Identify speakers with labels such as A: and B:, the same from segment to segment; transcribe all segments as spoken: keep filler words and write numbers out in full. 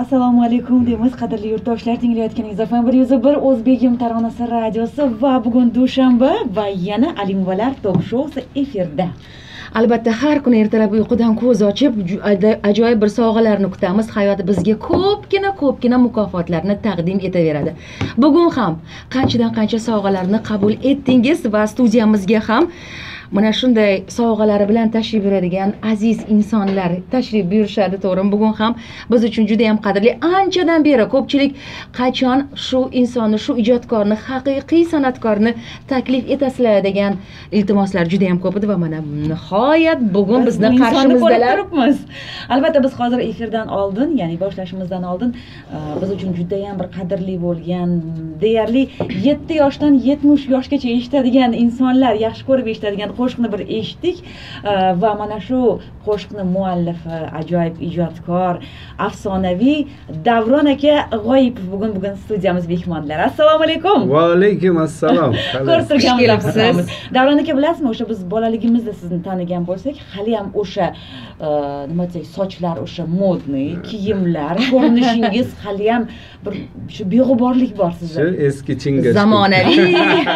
A: Assalomu alaykum deymiz qadrli yurtdoshlar, tinglayotganingiz F M bir yuz bir O'zbegim taronasi radiosi va bugun dushanba va yana Alimovalar tok shousi efirda.
B: Albatta har kuni ertalab uyqudan ko'z ochib ajoyib bir sovg'alarni kutamiz. Hayot bizga ko'pgina ko'pgina mukofotlarni taqdim etaveradi. Bugun ham qanchadan qancha sovg'alarni qabul etdingiz va studiyamizga ham mana shunday sovg'alari bilan tashrif buyuradigan aziz insonlar tashrif buyurishadi, to'g'rimi? Bugun ham biz uchun juda ham qadrli. Anchadan beri ko'pchilik qachon shu insonni, shu ijodkorni, haqiqiy san'atkorni taklif etasizlar degan iltimoslar juda ham ko'p edi va mana nihoyat bugun bizni qarshimizdalar.
A: Albatta biz hozir efirdan oldin, ya'ni boshlashimizdan oldin biz uchun juda ham bir qadrli bo'lgan, deyarli yetti yoshdan yetmish yoshgacha eshitadigan insonlar, yaxshi ko'rib eshitadigan qo'shiqni bir eshitdik va mana shu qo'shiqni muallifi, ajoyib ijodkor, afsonaviy Davron aka G'oyipov bugun bugun studiyamiz mehmonlari. Assalomu alaykum.
C: Va alaykum assalom.
A: Ko'rib turganmisiz? Davron aka, bilasizmi, o'sha biz bolaligimizda sizni tanigan bo'lsak, hali ham o'sha nima desak, sochlar o'sha modniy, kiyimlar, ko'rinishingiz hali ham bir shu beg'uborlik bor sizda.
C: Shu eski chingash.
B: Zamonaviy.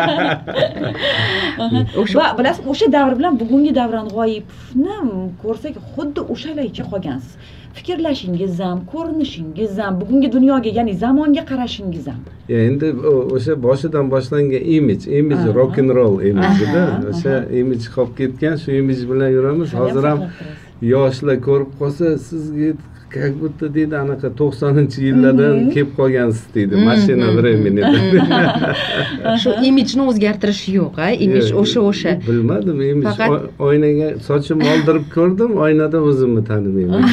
A: Va bilasizmi, o'sha davr bilan bugungi Davron G'oyipovni ko'rsak, xuddi o'shalarcha qolgansiz. Fikrlashingiz ham, ko'rinishingiz ham, bugungi dunyoga, ya'ni zamonga qarashingiz ham.
C: Endi o'sha boshidan boshlangan imij, imij rock and roll imijida, o'sha imij qolib ketgan, shu imij bilan yuramiz. Hozir ham yoshlar ko'rib qolsa, sizga как будто deydi anaqa to'qsoninchi yillardan kelib qolgansiz deydi, mashina времени.
B: Shu imijni o'zgartirish yo'q, a? Imij o'sha o'sha.
C: Bilmadim, imij oynaga sochimni oldirib ko'rdim, oynada o'zimni tanimayman.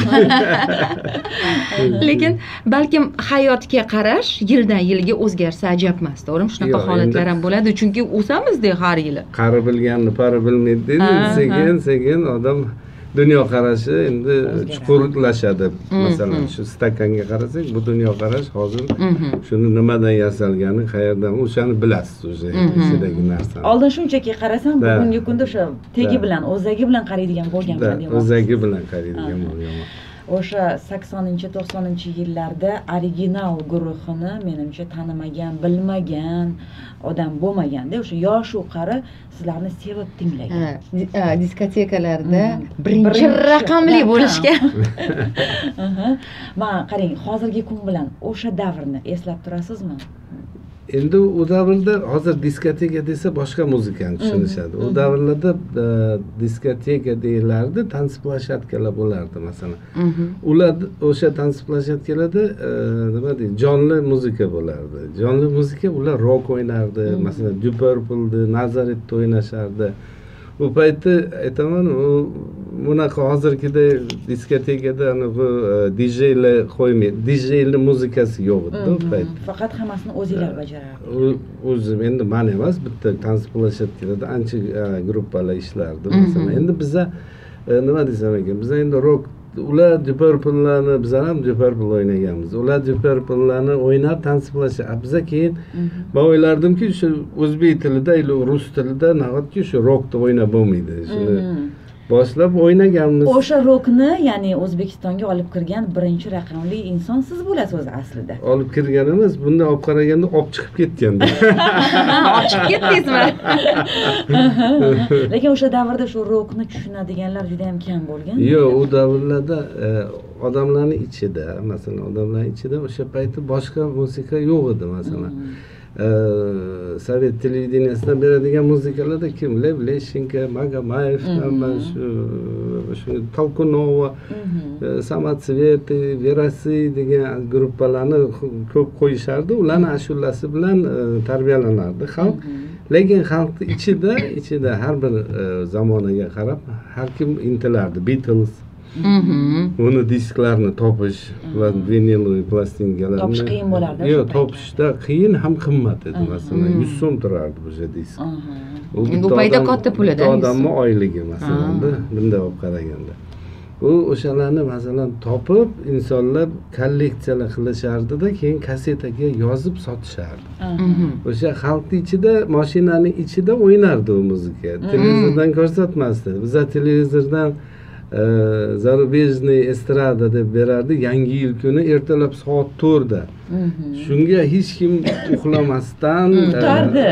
B: Lekin balkim hayotga qarash yildan yilga o'zgarsa ajab emas, to'g'rimi? Shunaqa holatlar ham bo'ladi, chunki o'samiz-da har yili.
C: Qari bilganni pari bilmaydi deydi. Sekin sekin odam dunyo qarashi endi chuqurlashadi. Masalan, shu stakanga qarasak, bu dunyo qarash hozir shuni nimadan yasalgani, qayerdan, o'shani bilasiz, o'sha ichidagi narsani.
A: Oldin shunchaki qarasam, bugungi kunda o'sha tegi bilan, o'zagi bilan qaraydigan bo'lganman deyman.
C: O'zagi bilan qaraydigan bo'lganman.
A: O'sha saksoninchi to'qsoninchi yillarda original guruhini menimcha tanimagan, bilmagan odam bo'lmaganda, o'sha yosh u qari sizlarni sevib tinglagan.
B: Diskotekalarda birinchi raqamli bo'lishgan.
A: Ma qarang, hozirgi kun bilan o'sha davrni eslab turasizmi?
C: Endi u davrda hozir diskoteka desa boshqa muzikani tushunishadi. U davrlarda diskoteka deyilardi, tansi plashatkalar bo'lardi masalan. Ular o'sha tansi plashatkalarda nima deydi, jonli muzika bo'lardi. Jonli muzika, ular rock o'ynardi, masalan Deep Purple, Nazaretda o'ynashardi. Bu paytda aytaman, u bunaqa hozirgida diskotekada ana bu D J'lar qo'ymaydi. D J'lar muzikasi yo'q edi u payt.
A: Faqat hammasini o'zinglar bajarardi.
C: O'zim endi men emas, bitta tansi plashatkalarda ancha gruppalar ishlardi masalan. Endi biza nima desam ekan, biz endi rock, ular Deep Purple'larni, biz ham Deep Purple o'ynaganmiz. Ular Deep Purple'larni o'ynab tansi plashat. Biza keyin men o'ylardimki, shu o'zbek tilida yoki rus tilida nahotki shu rockni o'ynab bo'lmaydi. Shuni boshlab o'ynaganmiz.
A: O'sha rockni, ya'ni O'zbekistonga olib kirgan birinchi raqamli inson siz bo'lasiz o'zi aslida.
C: Olib kirganimiz, bundan olib qaraganda olib chiqib ketganda.
B: Olib chiqib ketdingizmi?
A: Lekin o'sha davrda shu rockni tushunadiganlar juda ham kam bo'lgan.
C: Yo'q, u davrlarda odamlarning ichida, masalan, odamlarning ichida o'sha paytda boshqa musiqa yo'q edi masalan. Sovet televideniyasidan beradigan muzikalarda kim? Lev Leshenko, Magomayev, shu shu Tolkunova, Samotsvet, Verasi degan gruppalarni ko'p qo'yishardi. Ularning ashulasi bilan tarbiyalanardi xalq. Lekin xalqning ichida, ichida har bir zamonaga qarab har kim intilardi. Beatles uni disklarini topish va vinilli plastinkalarni
A: topish qiyin bo'lardi.
C: Yo'q, topishda qiyin ham qimmat edi. Masalan, yuz so'm turardi o'sha disk.
B: Bu payda katta pul-da.
C: Odamning oyligi masalan, bunday olib qaraganda. U o'shalarni masalan topib insonlar kolleksiyalar qilishardi-da, keyin kasetaga yozib sotishardi. O'sha xalqning ichida, mashinaning ichida o'ynardi u muzika. Televizordan ko'rsatmasdi. Biz televizordan zarubejniy estrada deb berardi yangi yil kuni ertalab soat to'rtda shunga hech kim uxlamasdan
A: kutardi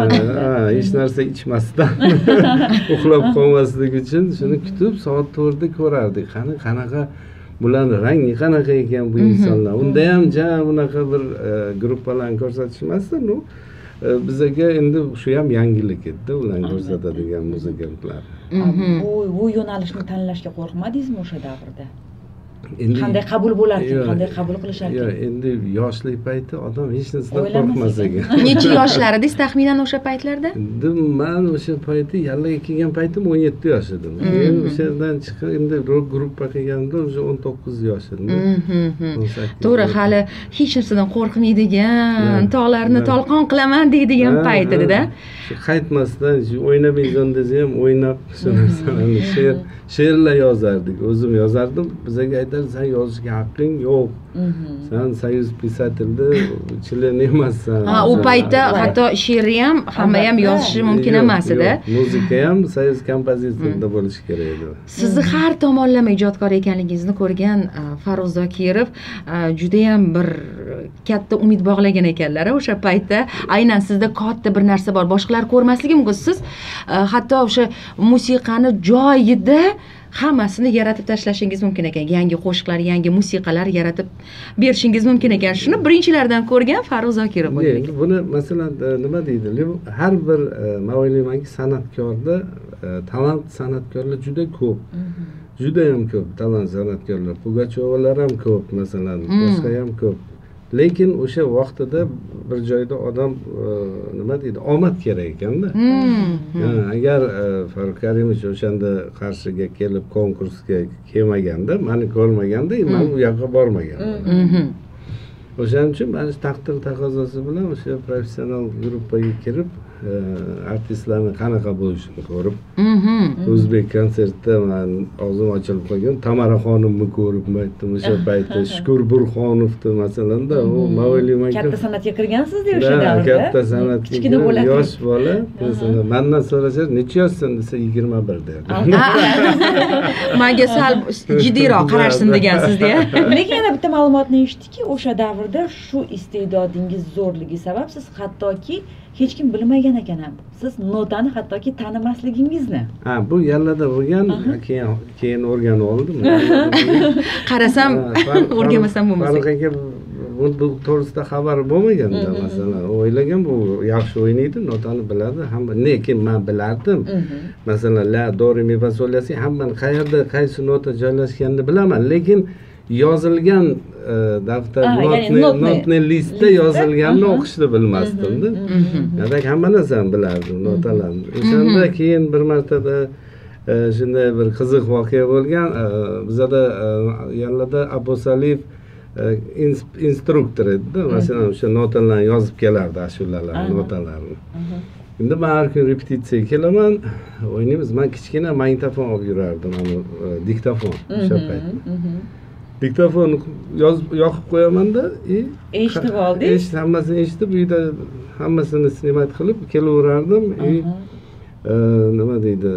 C: hech narsa ichmasdan uxlab qolmaslik uchun shuni kutib soat to'rtda ko'rardik qani qanaqa bularni rangi qanaqa ekan bu insonlar unda ham ja bunaqa bir gruppalarni ko'rsatishmasdi no bizaga endi shu ham yangilik edi ularni ko'rsatadigan muzikanlar
A: bu bu yo'nalishni tanlashga qo'rqmadingizmi o'sha davrda qanday qabul bo'larkan qanday qabul qilisharkan
C: yo'q endi yoshlik payti odam hech narsadan qo'rqmas ekan
B: necha yoshlardingiz taxminan o'sha paytlarda
C: endi man o'sha payti yallaga kelgan paytim o'n yetti yosh edim keyin o'shadan chiqib endi gruppa qilganimda уже o'n to'qqiz yosh edim
B: to'g'ri hali hech narsadan qo'rqmaydigan tog'larni tolqon qilaman deydigan payt edida
C: qaytmasdan o'ynamaysan desa ham o'ynab shu narsalarni she'r she'rlar yozardik o'zim yozardim bizaga aytardi san yozishga haqqing yo'q san soyuz pisatelda член emassan
B: ha u paytda hatto she'rni ham hamma ham yozishi mumkin emas edi
C: muzika ham soyuz kompozitorida bo'lishi kerak edi
B: sizni har tomonlama ijodkor ekanligingizni ko'rgan Farrux Zokirov judayam bir katta umid bog'lagan ekanlar o'sha paytda aynan sizda katta bir narsa bor boshqalar ko'rmasligi mumkin siz hatto o'sha musiqani joyida hammasini yaratib tashlashingiz mumkin ekan yangi qo'shiqlar yangi musiqalar yaratib berishingiz mumkin ekan shuni birinchilardan ko'rgan Farrux Zokirov bo'lgan ekan
C: buni masalan nima deydi har bir man o'ylaymanki san'atkorda talant san'atkorlar juda ko'p judayam ko'p talant san'atkorlar Pugachovalar ham ko'p masalan boshqa ham ko'p lekin o'sha vaqtida bir joyda odam nima deydi omad kerak ekanda agar Farruh Karimovich o'shanda Qarshiga kelib konkursga kelmaganda mani ko'rmaganda man u yoqqa bormaganman o'shaning uchun mana shu taqdir taqozosi bilan o'sha professional gruppaga kirib artistlarni qanaqa bo'lishini ko'rib o'zbek konsertida man og'zim ochilib qolgan Tamaraxonimni ko'rib aytdim o'sha paytda Shukur Burxonovni masalanda u man o'ylaymanki
A: katta san'atga kirgansiz-da o'sha davrda
C: katta san'atga
A: kichkina bola
C: yosh bola masalan mendan so'rashar necha yoshsan desa yigirma bir derdi
B: menga sal jiddiyroq qarashsin degansizda
A: lekin yana bitta ma'lumotni eshitdiki o'sha davrda shu iste'dodingiz zo'rligi sabab siz hattoki hech kim bilmagan ekan ham siz notani hattoki tanimasligingizni
C: ha bu yallada bo'lgan keyin keyin o'rganib oldim
B: qarasam o'rganmasam bo'lmas
C: Farruh aka bu to'g'risida xabari bo'lmaganda masalan o'ylagan bu yaxshi o'ynaydi notani biladi hamma lekin man bilardim masalan la do re mi fa sol la si hammani qayerda qaysi nota joylashganini bilaman lekin yozilgan daftar notni listda yozilganini o'qishni bilmasdimda demak hamma narsani bilardim notalarni o'shanda keyin bir martada shunday bir qiziq voqea bo'lgan bizada yallada Abbos Aliyev instruktor edida masalan o'sha notalarni yozib kelardi ashulalarni notalarni endi man har kun repetitsiyaga kelaman o'ynaymiz man kichkina magnitofon olib yurardim diktofon o'sha paytda diktofon yozib yoqib qo'yamanda
A: eshitib oldingiz
C: eshitib hammasini eshitib uyda hammasini snimat qilib kelaverardim nima deydi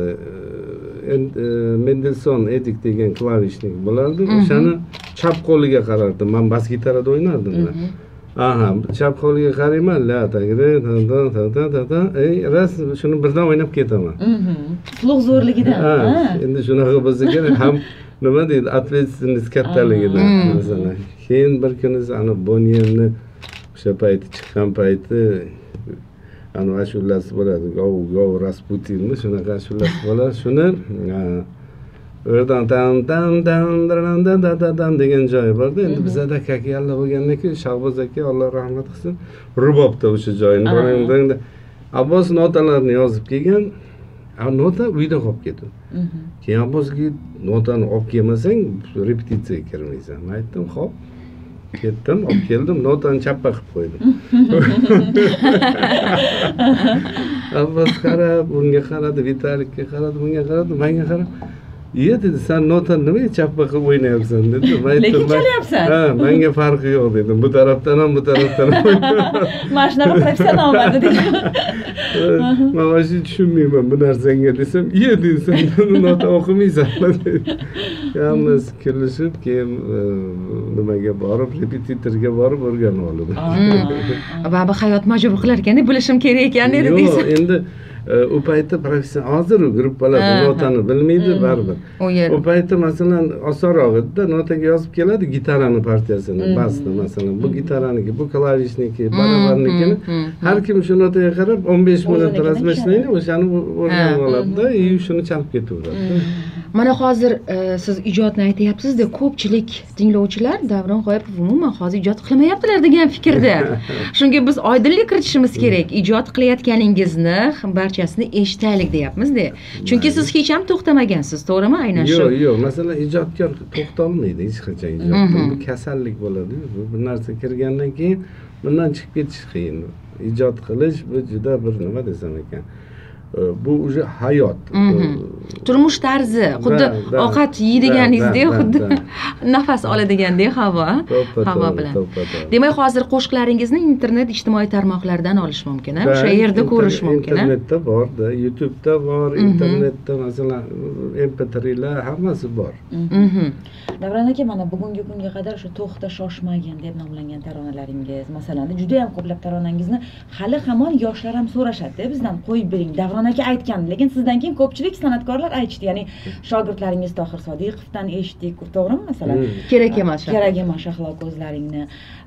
C: Mendelssohn Edik degan klavishnik bo'lardi o'shani chap qo'liga qarardim man bas gitarada o'ynardim aha chap qo'liga qarayman la tagri ta ta ta ta ta ey ras shuni birdan o'ynab ketaman
A: quloq zo'rligidan
C: endi shunaqa bo'lsa kerak ham nima deydi ответственность kattaligidan masalan keyin bir kuni ana Bonyenni o'sha payti chiqqan payti ana ashulasi bo'ladi gov gov Rasputinni shunaqa ashulasi bo'ladi shuni o'rdan tan tan tan dan dan dan degan joyi borda endi bizada kakiyalla bo'lgandan keyin Shahboz aka Alloh rahmat qilsin rubobda o'sha joyini Abbos notalarni yozib kelgan nota uyda qolib ketdi keyin Abbosga notani olib kelmasang repetitsiyaga kirmaysan man aytdim xo'p ketdim olib keldim notani chappa qilib qo'ydim Abbos qarab bunga qaradi Vitalikka qaradi bunga qaradi menga qarab iya dedi sen notani nimaga chappa qilib o'ynayapsan dedi.
A: Lekin chalyapsan.
C: Ha, menga farqi yo'q dedim. Bu tarafdan ham bu tarafdan ham.
A: Mana shunaqa professionalman dedik.
C: Men hozir tushunmayman bu narsanga desam, iya deysan, nota o'qimaysan. Hammasi kelishib, keyin nimaga borib, repetitorga borib o'rganib oldim.
B: Va bu hayot majbur qilar ekan, bilishim kerak ekan dedi deysiz.
C: Yo'q, endi u paytda professional hozir u gruppalar notani bilmaydi baribir. U paytda masalan osonroq edi, notaga yozib keladi gitarani partiyasini, basni masalan, bu gitaraniki, bu klavishniki, barabarnikini har kim shu notaga qarab o'n besh minut razmashlayni o'shani o'rganib oladi-da, и shuni chalib ketaveradi.
B: Mana hozir siz ijodni aytyapsiz-da, ko'pchilik tinglovchilar Davron G'oyipov umuman hozir ijod qilmayaptilar degan fikrda. Shunga biz oydinlik kiritishimiz kerak. Ijod qilayotganingizni barchasini eshitaylik deyapmiz-da. Chunki siz hech ham to'xtamagansiz, to'g'rimi? Aynan shu.
C: Yo'q, yo'q. Masalan, ijodkor to'xtalmaydi hech qachon ijodda. Bu kasallik bo'ladi. Bu narsa kirgandan keyin bundan chiqib ketish qiyin. Ijod qilish bu juda bir nima desam ekan. Bu уже hayot.
B: Turmush tarzi, xuddi ovqat yeydiganingizdek, xuddi nafas oladigandek havo, havo bilan. Demak, hozir qo'shiqlaringizni internet ijtimoiy tarmoqlardan olish mumkin, o'sha yerda ko'rish mumkin.
C: Internetda bor-da, YouTube'da bor, internetda masalan em pe trilar hammasi bor.
A: Davron aka, mana bugungi kunga qadar shu to'xta shoshmagin deb nomlangan taronalaringiz, masalan, juda ham ko'plab taronangizni hali hamon yoshlar ham so'rashadi, bizdan qo'yib bering. Davron aka aytgan, lekin sizdan keyin ko'pchilik san'atkorlar aytdi, ya'ni shogirdlaringiz Tohir Sodiqovdan eshitdik, to'g'rimi masalan?
B: Kerak emas.
A: Kerak emas Shahlo ko'zlaringni.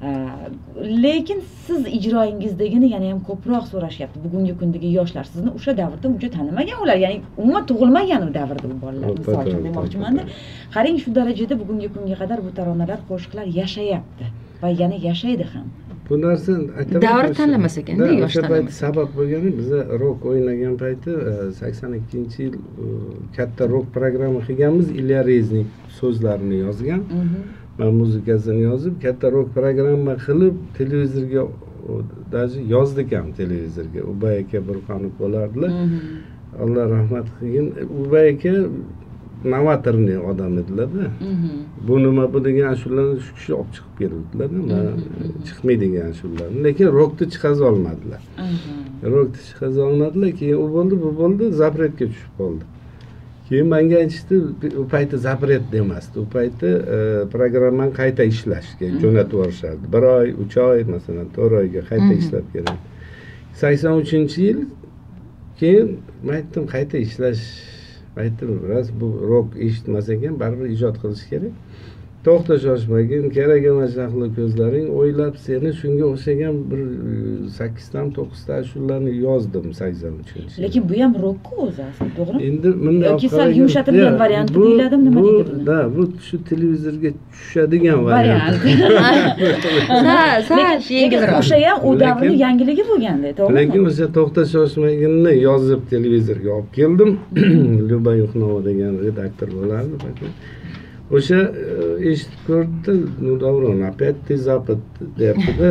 A: Lekin siz ijroyingizdagini yana ham ko'proq so'rashyapti. Bugungi kundagi yoshlar sizni o'sha davrda uncha tanimagan ular, ya'ni umuman tug'ilmagan u davrda bu bolalar, misol uchun demoqchiman-da. Qarang, shu darajada bugungi kunga qadar bu taronalar, qo'shiqlar yashayapti va yana yashaydi ham.
C: Bu narsa aytaman.
B: Davr tanlamas ekanda, yosh tanlamas.
C: Sabab bo'lgani biza rock o'ynagan payti sakson ikkinchi yil katta rock programma qilganmiz. Ilya Reznik so'zlarini yozgan. Men muzikasini yozib, katta rock programma qilib televizorga даже yozdik ham televizorga. Ubay aka Burxonov bo'lardilar. Alloh rahmat qilgin. Ubay aka novatorni odam edilar-da. Bu nima bu degan ashulalarni shu kishi olib chiqib berdilar-da. Chiqmaydigan ashulalarni, lekin rockni chiqaza olmadilar. Rockni chiqaza olmadilar, keyin u bo'ldi, bu bo'ldi, zapretga tushib qoldi. Keyin menga aytishdi, u payti zapret demasdi. U payti programmani qayta ishlashga jo'natib yuborishadi. bir oy, uch oy, masalan, to'rt oyga qayta ishlab kerak. sakson uchinchi yil keyin men aytdim, qayta ishlash aytdim, ras bu rock eshitmas ekan, baribir ijod qilish kerak. To'xta shoshmagin, kerak emas Shahlo ko'zlaring, o'ylab seni shunga o'xshagan bir sakkizdan to'qqizta ashulalarni yozdim sakson uchinchi.
A: Lekin bu ham rock-ku o'zi asli, to'g'rimi?
C: Endi bunday
A: yoki sal yumshatilgan varianti deyiladi, nima deydi buni?
C: Da, bu shu televizorga tushadigan variant.
B: Ha, sal yengilroq.
A: O'sha ham u davrning yangiligi bo'lganda, to'g'rimi?
C: Lekin o'sha to'xta shoshmaginni yozib televizorga olib keldim. Luba Yuxnova degan redaktor bo'lardi, bakın. O'sha eshitib ko'rdi, ну Davron, опять ты запад deyapti-da.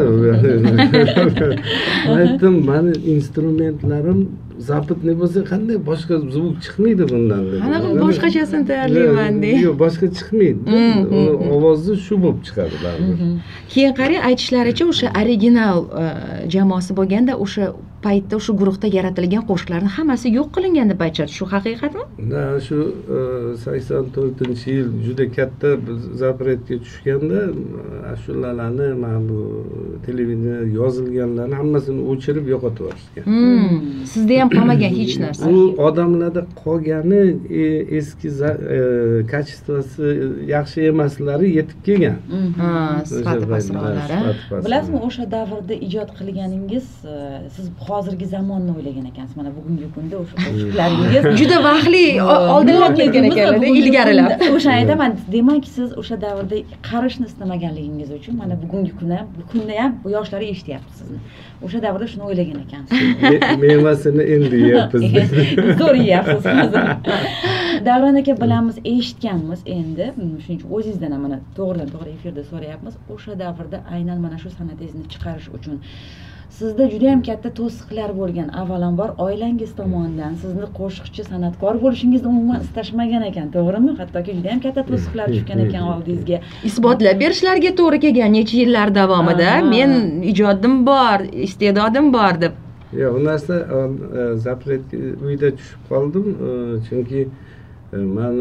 C: Aytdim, meni instrumentlarim zapatni bo'lsa qanday boshqa zvuk chiqmaydi bundan dedi.
B: Qanaqa boshqachasini tayyorlayman deydi.
C: Yo'q, boshqa chiqmaydi. Uni ovozi shu bo'lib chiqadi baribir.
B: Keyin qarang, aytishlaricha o'sha original jamoasi bo'lganda o'sha paytda o'sha guruhda yaratilgan qo'shiqlarni hammasi yo'q qilingan deb aytishadi. Shu haqiqatmi?
C: Da, shu sakson to'rtinchi yil juda katta zapretga tushganda ashulalarni, mana bu televideniya yozilganlarni hammasini o'chirib yo'qotib yuborishgan.
B: Sizda ham qolmagan hech narsa.
C: U odamlarda qolgani eski kачествоsi yaxshi emaslari yetib kelgan.
B: Ha, sifati pastroqlari.
A: Bilasizmi, o'sha davrda ijod qilganingiz, siz hozirgi zamonni o'ylagan ekansiz. Mana bugungi kunda o'sha qo'shiqlaringiz
B: juda vaqtli oldinlab ketgan ekanlar, ilgarilab.
A: O'sha aytaman, demak siz o'sha davrda qarishni istamaganligingiz uchun mana bugungi kunda, bu kunda ham bu yoshlar eshityapti sizni. O'sha davrda shuni o'ylagan ekansiz.
C: Mevasini endi yeyapmiz.
A: Zo'r yeyapsiz hozir. Davron aka, bilamiz, eshitganmiz endi. Shuning uchun o'zingizdan ham mana to'g'ridan to'g'ri efirda so'rayapmiz. O'sha davrda aynan mana shu san'atingizni chiqarish uchun sizda juda ham katta to'siqlar bo'lgan. Avvalambor oilangiz tomonidan sizni qo'shiqchi, san'atkor bo'lishingizni umuman istashmagan ekan, to'g'rimi? Hattoki juda ham katta to'siqlar tushgan ekan oldingizga.
B: Isbotlab berishlariga to'g'ri kelgan necha yillar davomida men ijodim bor, iste'dodim bor deb.
C: Yo'q, u narsa zapret uyda tushib qoldim, chunki men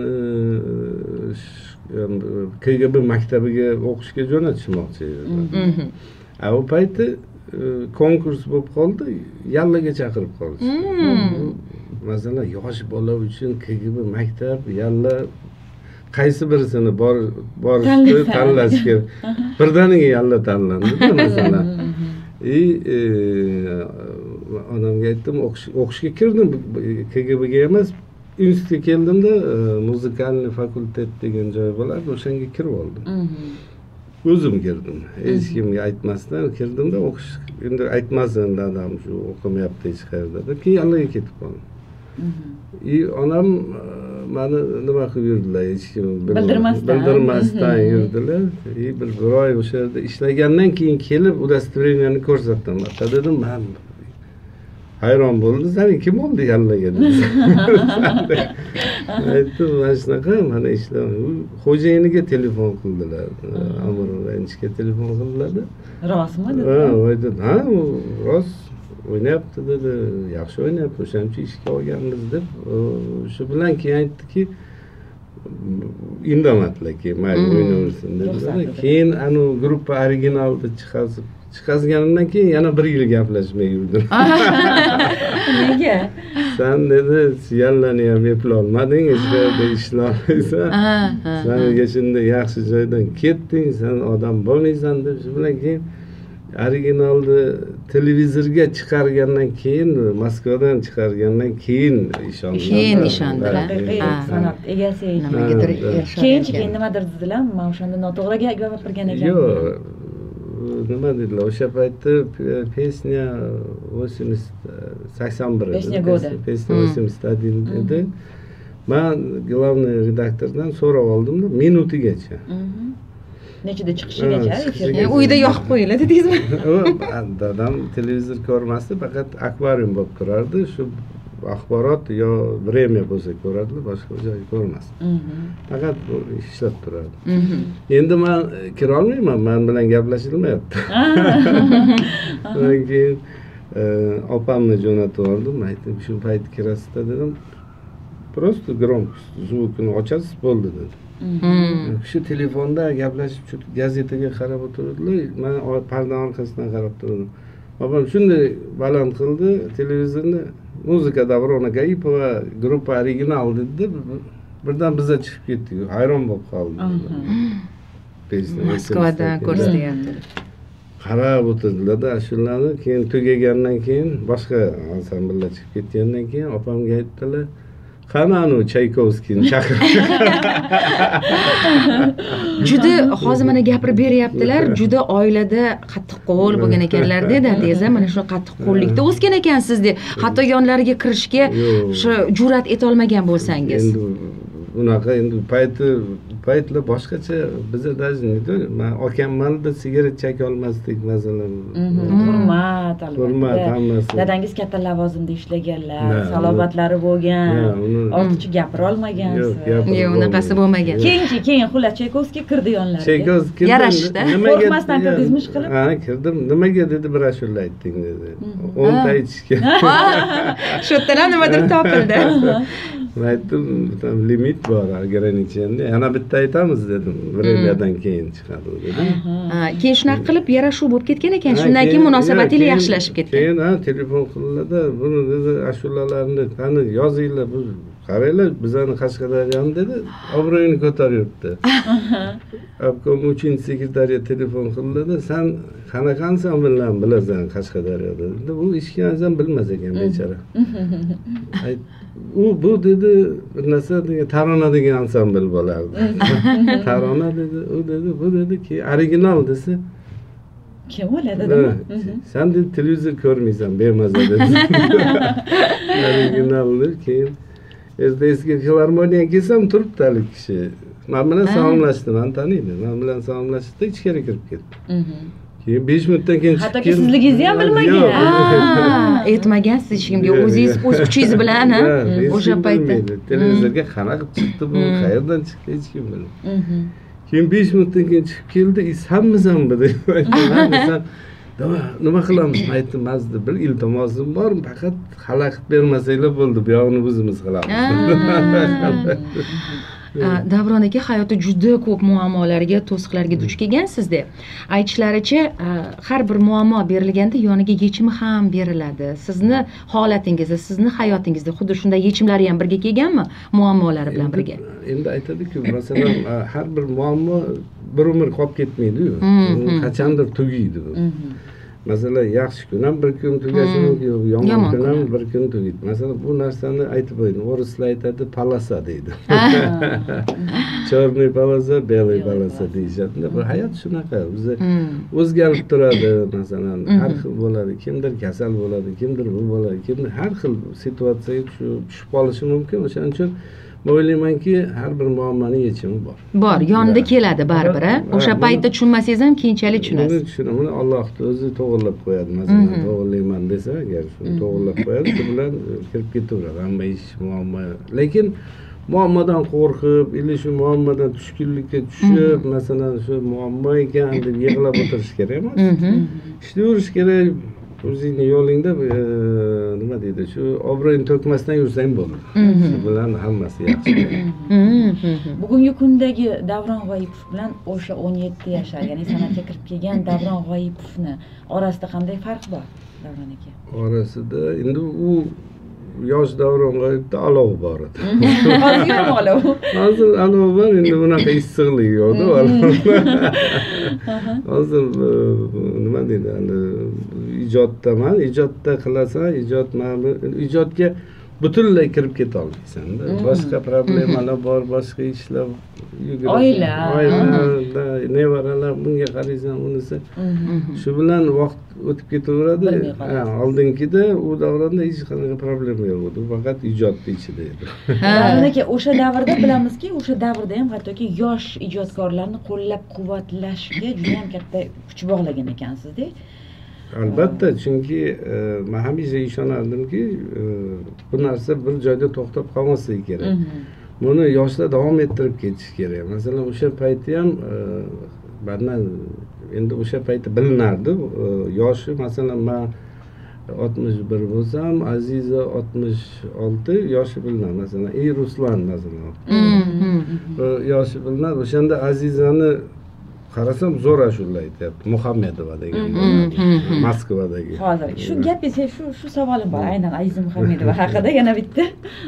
C: K G B maktabiga o'qishga jo'natishmoqchi edi. A u payti konkurs bo'lib qoldi, yallaga chaqirib qoldi. Masalan, yosh bola uchun K G B maktab, yalla qaysi birisini bor borishni tanlash kerak. Birdaniga yalla tanlandi masalan. И onamga aytdim, o'qishga kirdim, K G Bga emas, institutga keldimda, muzikalniy fakultet degan joy bo'lardi, o'shanga kirib oldim. O'zim kirdim, hech kimga aytmasdan kirdimda, o'qish endi aytmasin dadam shu o'qimayapti hech qayerda deb, keyin Allohga ketib qoldim. И onam meni nima qilib yurdilar, hech kim
A: bildirmasdan
C: bildirmasdan yurdilar. И bir bir oy o'sha yerda ishlagandan keyin kelib udostvoreniyani ko'rsatdim. Ata dedim, men hayron bo'ldi, "Sen kim oldi yallaga?" dedi. Aytdim, "Mana shunaqa, mana ishlar." Xo'jayiniga telefon qildilar. Amir Ranchga telefon qildilar.
A: Rostmi dedi?
C: Ha, o'ydi. Ha, rost o'ynayapti dedi. Yaxshi o'ynayapti, o'shancha ishga olganmiz deb. Shu bilan keyin aytdiki, indamatlar keyin mayli o'ynaversin dedilar. Keyin anu gruppa originalda chiqazib chiqazganimdan keyin yana bir yil gaplashmay yurdim.
A: Nega?
C: Sen dedi, yallani ham eplolmading, hech qayerda ishlolmaysan. Sen shunday yaxshi joydan ketding, sen odam bo'lmaysan deb, shu bilan keyin originalni televizorga chiqargandan keyin, Moskvadan chiqargandan keyin ishondim.
B: Keyin ishondilar.
A: San'at egasi
B: nimadir erishadi.
A: Keyin keyin nimadir dedilar, men o'shanda noto'g'ri gapirgan ekanman.
C: Yo'q, nima dedilar, o'sha paytda pesnya sakson bir
A: Pesnya goda.
C: Pesnya восемьдесят один edi. Men главный redaktordan so'rab oldimda, minutigacha.
A: Nechida chiqishigacha efirga.
B: Uyda yoqib qo'yiladi dedingizmi?
C: Dadam televizor ko'rmasdi, faqat akvarium bo'lib turardi. Shu axborot yo время bo'lsa ko'radi, boshqa joy ko'rmasdi. Faqat ishlab turardi. Endi men kira olmayman, men bilan gaplashilmayapti. Keyin opamni jo'natib yubordim, aytdim, shu payt kirasizda dedim. Просто громкость звукini ochasiz bo'ldi dedi. Shu telefonda gaplashib, shu gazetaga qarab o'tirdilar. Men parda orqasidan qarab turdim. Opam shunday baland qildi televizorni, muzika Davrona Gaipova gruppa original dedi. Birdan biza chiqib ketdik. Hayron bo'lib qoldim.
B: Moskvadan ko'rsatyapti.
C: Qarab o'tirdilar-da shularni, keyin tugagandan keyin boshqa ansambllar chiqib ketgandan keyin opamga aytdilar, "Qananu Chaykovskiyni chaqir."
B: Juda hozir mana gapirib beryaptilar, juda oilada qattiqqo'l bo'lgan ekanlar dedi, teza mana shu qattiqqo'llikda o'sgan ekansiz deb. Hatto yonlariga kirishga shu jur'at eta olmagan bo'lsangiz.
C: Endi unaqa endi payti paytlar boshqacha, biza даже men okammalda sigaret cheka olmasdik masalan.
A: Hurmat,
C: Hurmat hammasi.
A: Dadangiz katta lavozimda ishlaganlar, salobatlari bo'lgan, ortiqcha gapira olmagansiz.
B: Yo'q, unaqasi bo'lmagan.
A: Keyin keyin xullas Chaykovskiy kirdi yonlariga.
C: Chaykovskiy
B: yarashdi.
A: Qo'rqmasdan kirdingizmi ish qilib?
C: Ha, kirdim. Nimaga dedi, bir ashula aytding dedi. o'n ta aytishga.
B: Shu yerdan nimadir topildi.
C: Men aytdim, tam limit bor, ограничение. Yana bitta aytamiz dedim. Vremyadan keyin chiqadi dedim.
B: Ha, keyin shunaqa qilib yarashuv bo'lib ketgan ekan. Shundan keyin munosabatingiz yaxshilashib ketgan.
C: Keyin ha, telefon qildilarda, buni dedi, ashulalarni qani yozinglar, bu qaranglar, bizani Qashqadaryoni dedi, obro'yini ko'taryapti. Obkom uchinchi sekretariya telefon qildi, "Sen qanaqa ansambullarni bilasan Qashqadaryoda?" dedi. Bu hech kim bilmas ekan bechora. U bu dedi, bir narsa degan tarona degan ansambl bo'lardi. Tarona dedi, u dedi, bu dedi ki original desa,
A: kim bo'ladi dedi.
C: Sen dedi televizor ko'rmaysan, bemaza dedi. Originalni keyin ezda eski filarmoniyaga kelsam turibdi hali kishi. Men bilan salomlashdi, men taniydi. Men bilan salomlashdi, ichkari kirib ketdi. keyin besh minutdan keyin chiqib
A: hattoki sizligingizni ham bilmagan.
B: Ah, aytmagansiz hech kimga, o'zingiz o'z kuchingiz bilan ha o'sha paytda.
C: Televizorga qana qilib chiqdi bu, qayerdan chiqdi hech kim bilmaydi. Keyin besh minutdan keyin chiqib keldi, "Sanmisanmi?" deb aytdim. Nima qilamiz? Aytdim, "Mazda bir iltimosim bor, faqat xalaqit bermasanglar bo'ldi, bu yog'ini o'zimiz qilamiz."
B: Davron aka hayotda juda ko'p muammolarga, to'siqlarga duch kelgansiz-da. Aytishlaricha, har bir muammo berilganda yoniga yechimi ham beriladi. Sizni holatingizda, sizni hayotingizda xuddi shunday yechimlari ham birga kelganmi? Muammolari bilan birga.
C: Endi aytadi-ku, masalan, har bir muammo bir umr qolib ketmaydi-yu. Qachondir tugaydi bu. Masalan, yaxshi kun ham bir kun tugashi mumkin, yomon kun ham bir kun tugaydi. Masalan, bu narsani aytib qo'ydim. O'rislar aytadi, palasa deydi. Chorniy palasa, belay palasa deyishadi. Bu hayot shunaqa. Bizi o'zgarib turadi, masalan, har xil bo'ladi. Kimdir kasal bo'ladi, kimdir bu bo'ladi, kimdir har xil situatsiyaga tushib qolishi mumkin. O'shaning uchun men o'ylaymanki, har bir muammoning yechimi bor.
B: Bor, yonida keladi baribir. O'sha paytda tushunmasangiz ham keyinchalik tushunasiz.
C: Buni tushunaman. Alloh o'zi to'g'irlab qo'yadi. Masalan, to'g'irlayman desa, agar shuni to'g'irlab qo'yadi, shu bilan kirib ketaveradi hamma ish, muammo. Lekin muammodan qo'rqib, ili shu muammodan tushkunlikka tushib, masalan, shu muammo ekan deb yig'lab o'tirish kerak emas. Ishlayverish kerak. O'zingni yo'lingda nima deydi, shu obro'yini to'kmasdan yursang bo'ladi. Shu bilan hammasi yaxshi.
A: Bugungi kundagi Davron G'oyipov bilan o'sha o'n yetti yashar, ya'ni san'atga kirib kelgan Davron G'oyipovni orasida qanday farq bor, Davron aka?
C: Orasida endi u yosh Davron G'oyipda olov bor edi.
A: Hozir ham olov.
C: Hozir olov bor, endi bunaqa issiqlik yo'q-da. Hozir nima deydi, endi ijoddaman, ijodda qilasan, ijod mana ijodga butunlay kirib keta olmaysan-da. Boshqa problemalar bor, boshqa ishlar,
A: oila,
C: oila, nevaralar, bunga qaraysan, unisi. Shu bilan vaqt o'tib ketaveradi. Ha, oldingida u davronda hech qanaqa problema yo'q edi, faqat ijodda ichida edi.
A: Davron aka, o'sha davrda bilamizki, o'sha davrda ham hattoki yosh ijodkorlarni qo'llab-quvvatlashga juda ham katta kuch bog'lagan ekansizda.
C: Albatta, chunki men hamisha ishonardimki, bu narsa bir joyda to'xtab qolmasligi kerak. Buni yoshlar davom ettirib ketish kerak. Masalan, o'sha paytda ham mendan endi o'sha paytda bilinardi. Yoshi, masalan, men oltmish bir bo'lsam, Aziza oltmish olti, yoshi bilinadi. Masalan, ey Ruslan masalan. Yoshi bilinadi. O'shanda Azizani qarasam zo'r ashula aytyapti, Muhammedova degan Moskvadagi.
A: Hozir shu gap esa shu shu savolim bor, aynan Aziza Muhammedova haqida yana bitta.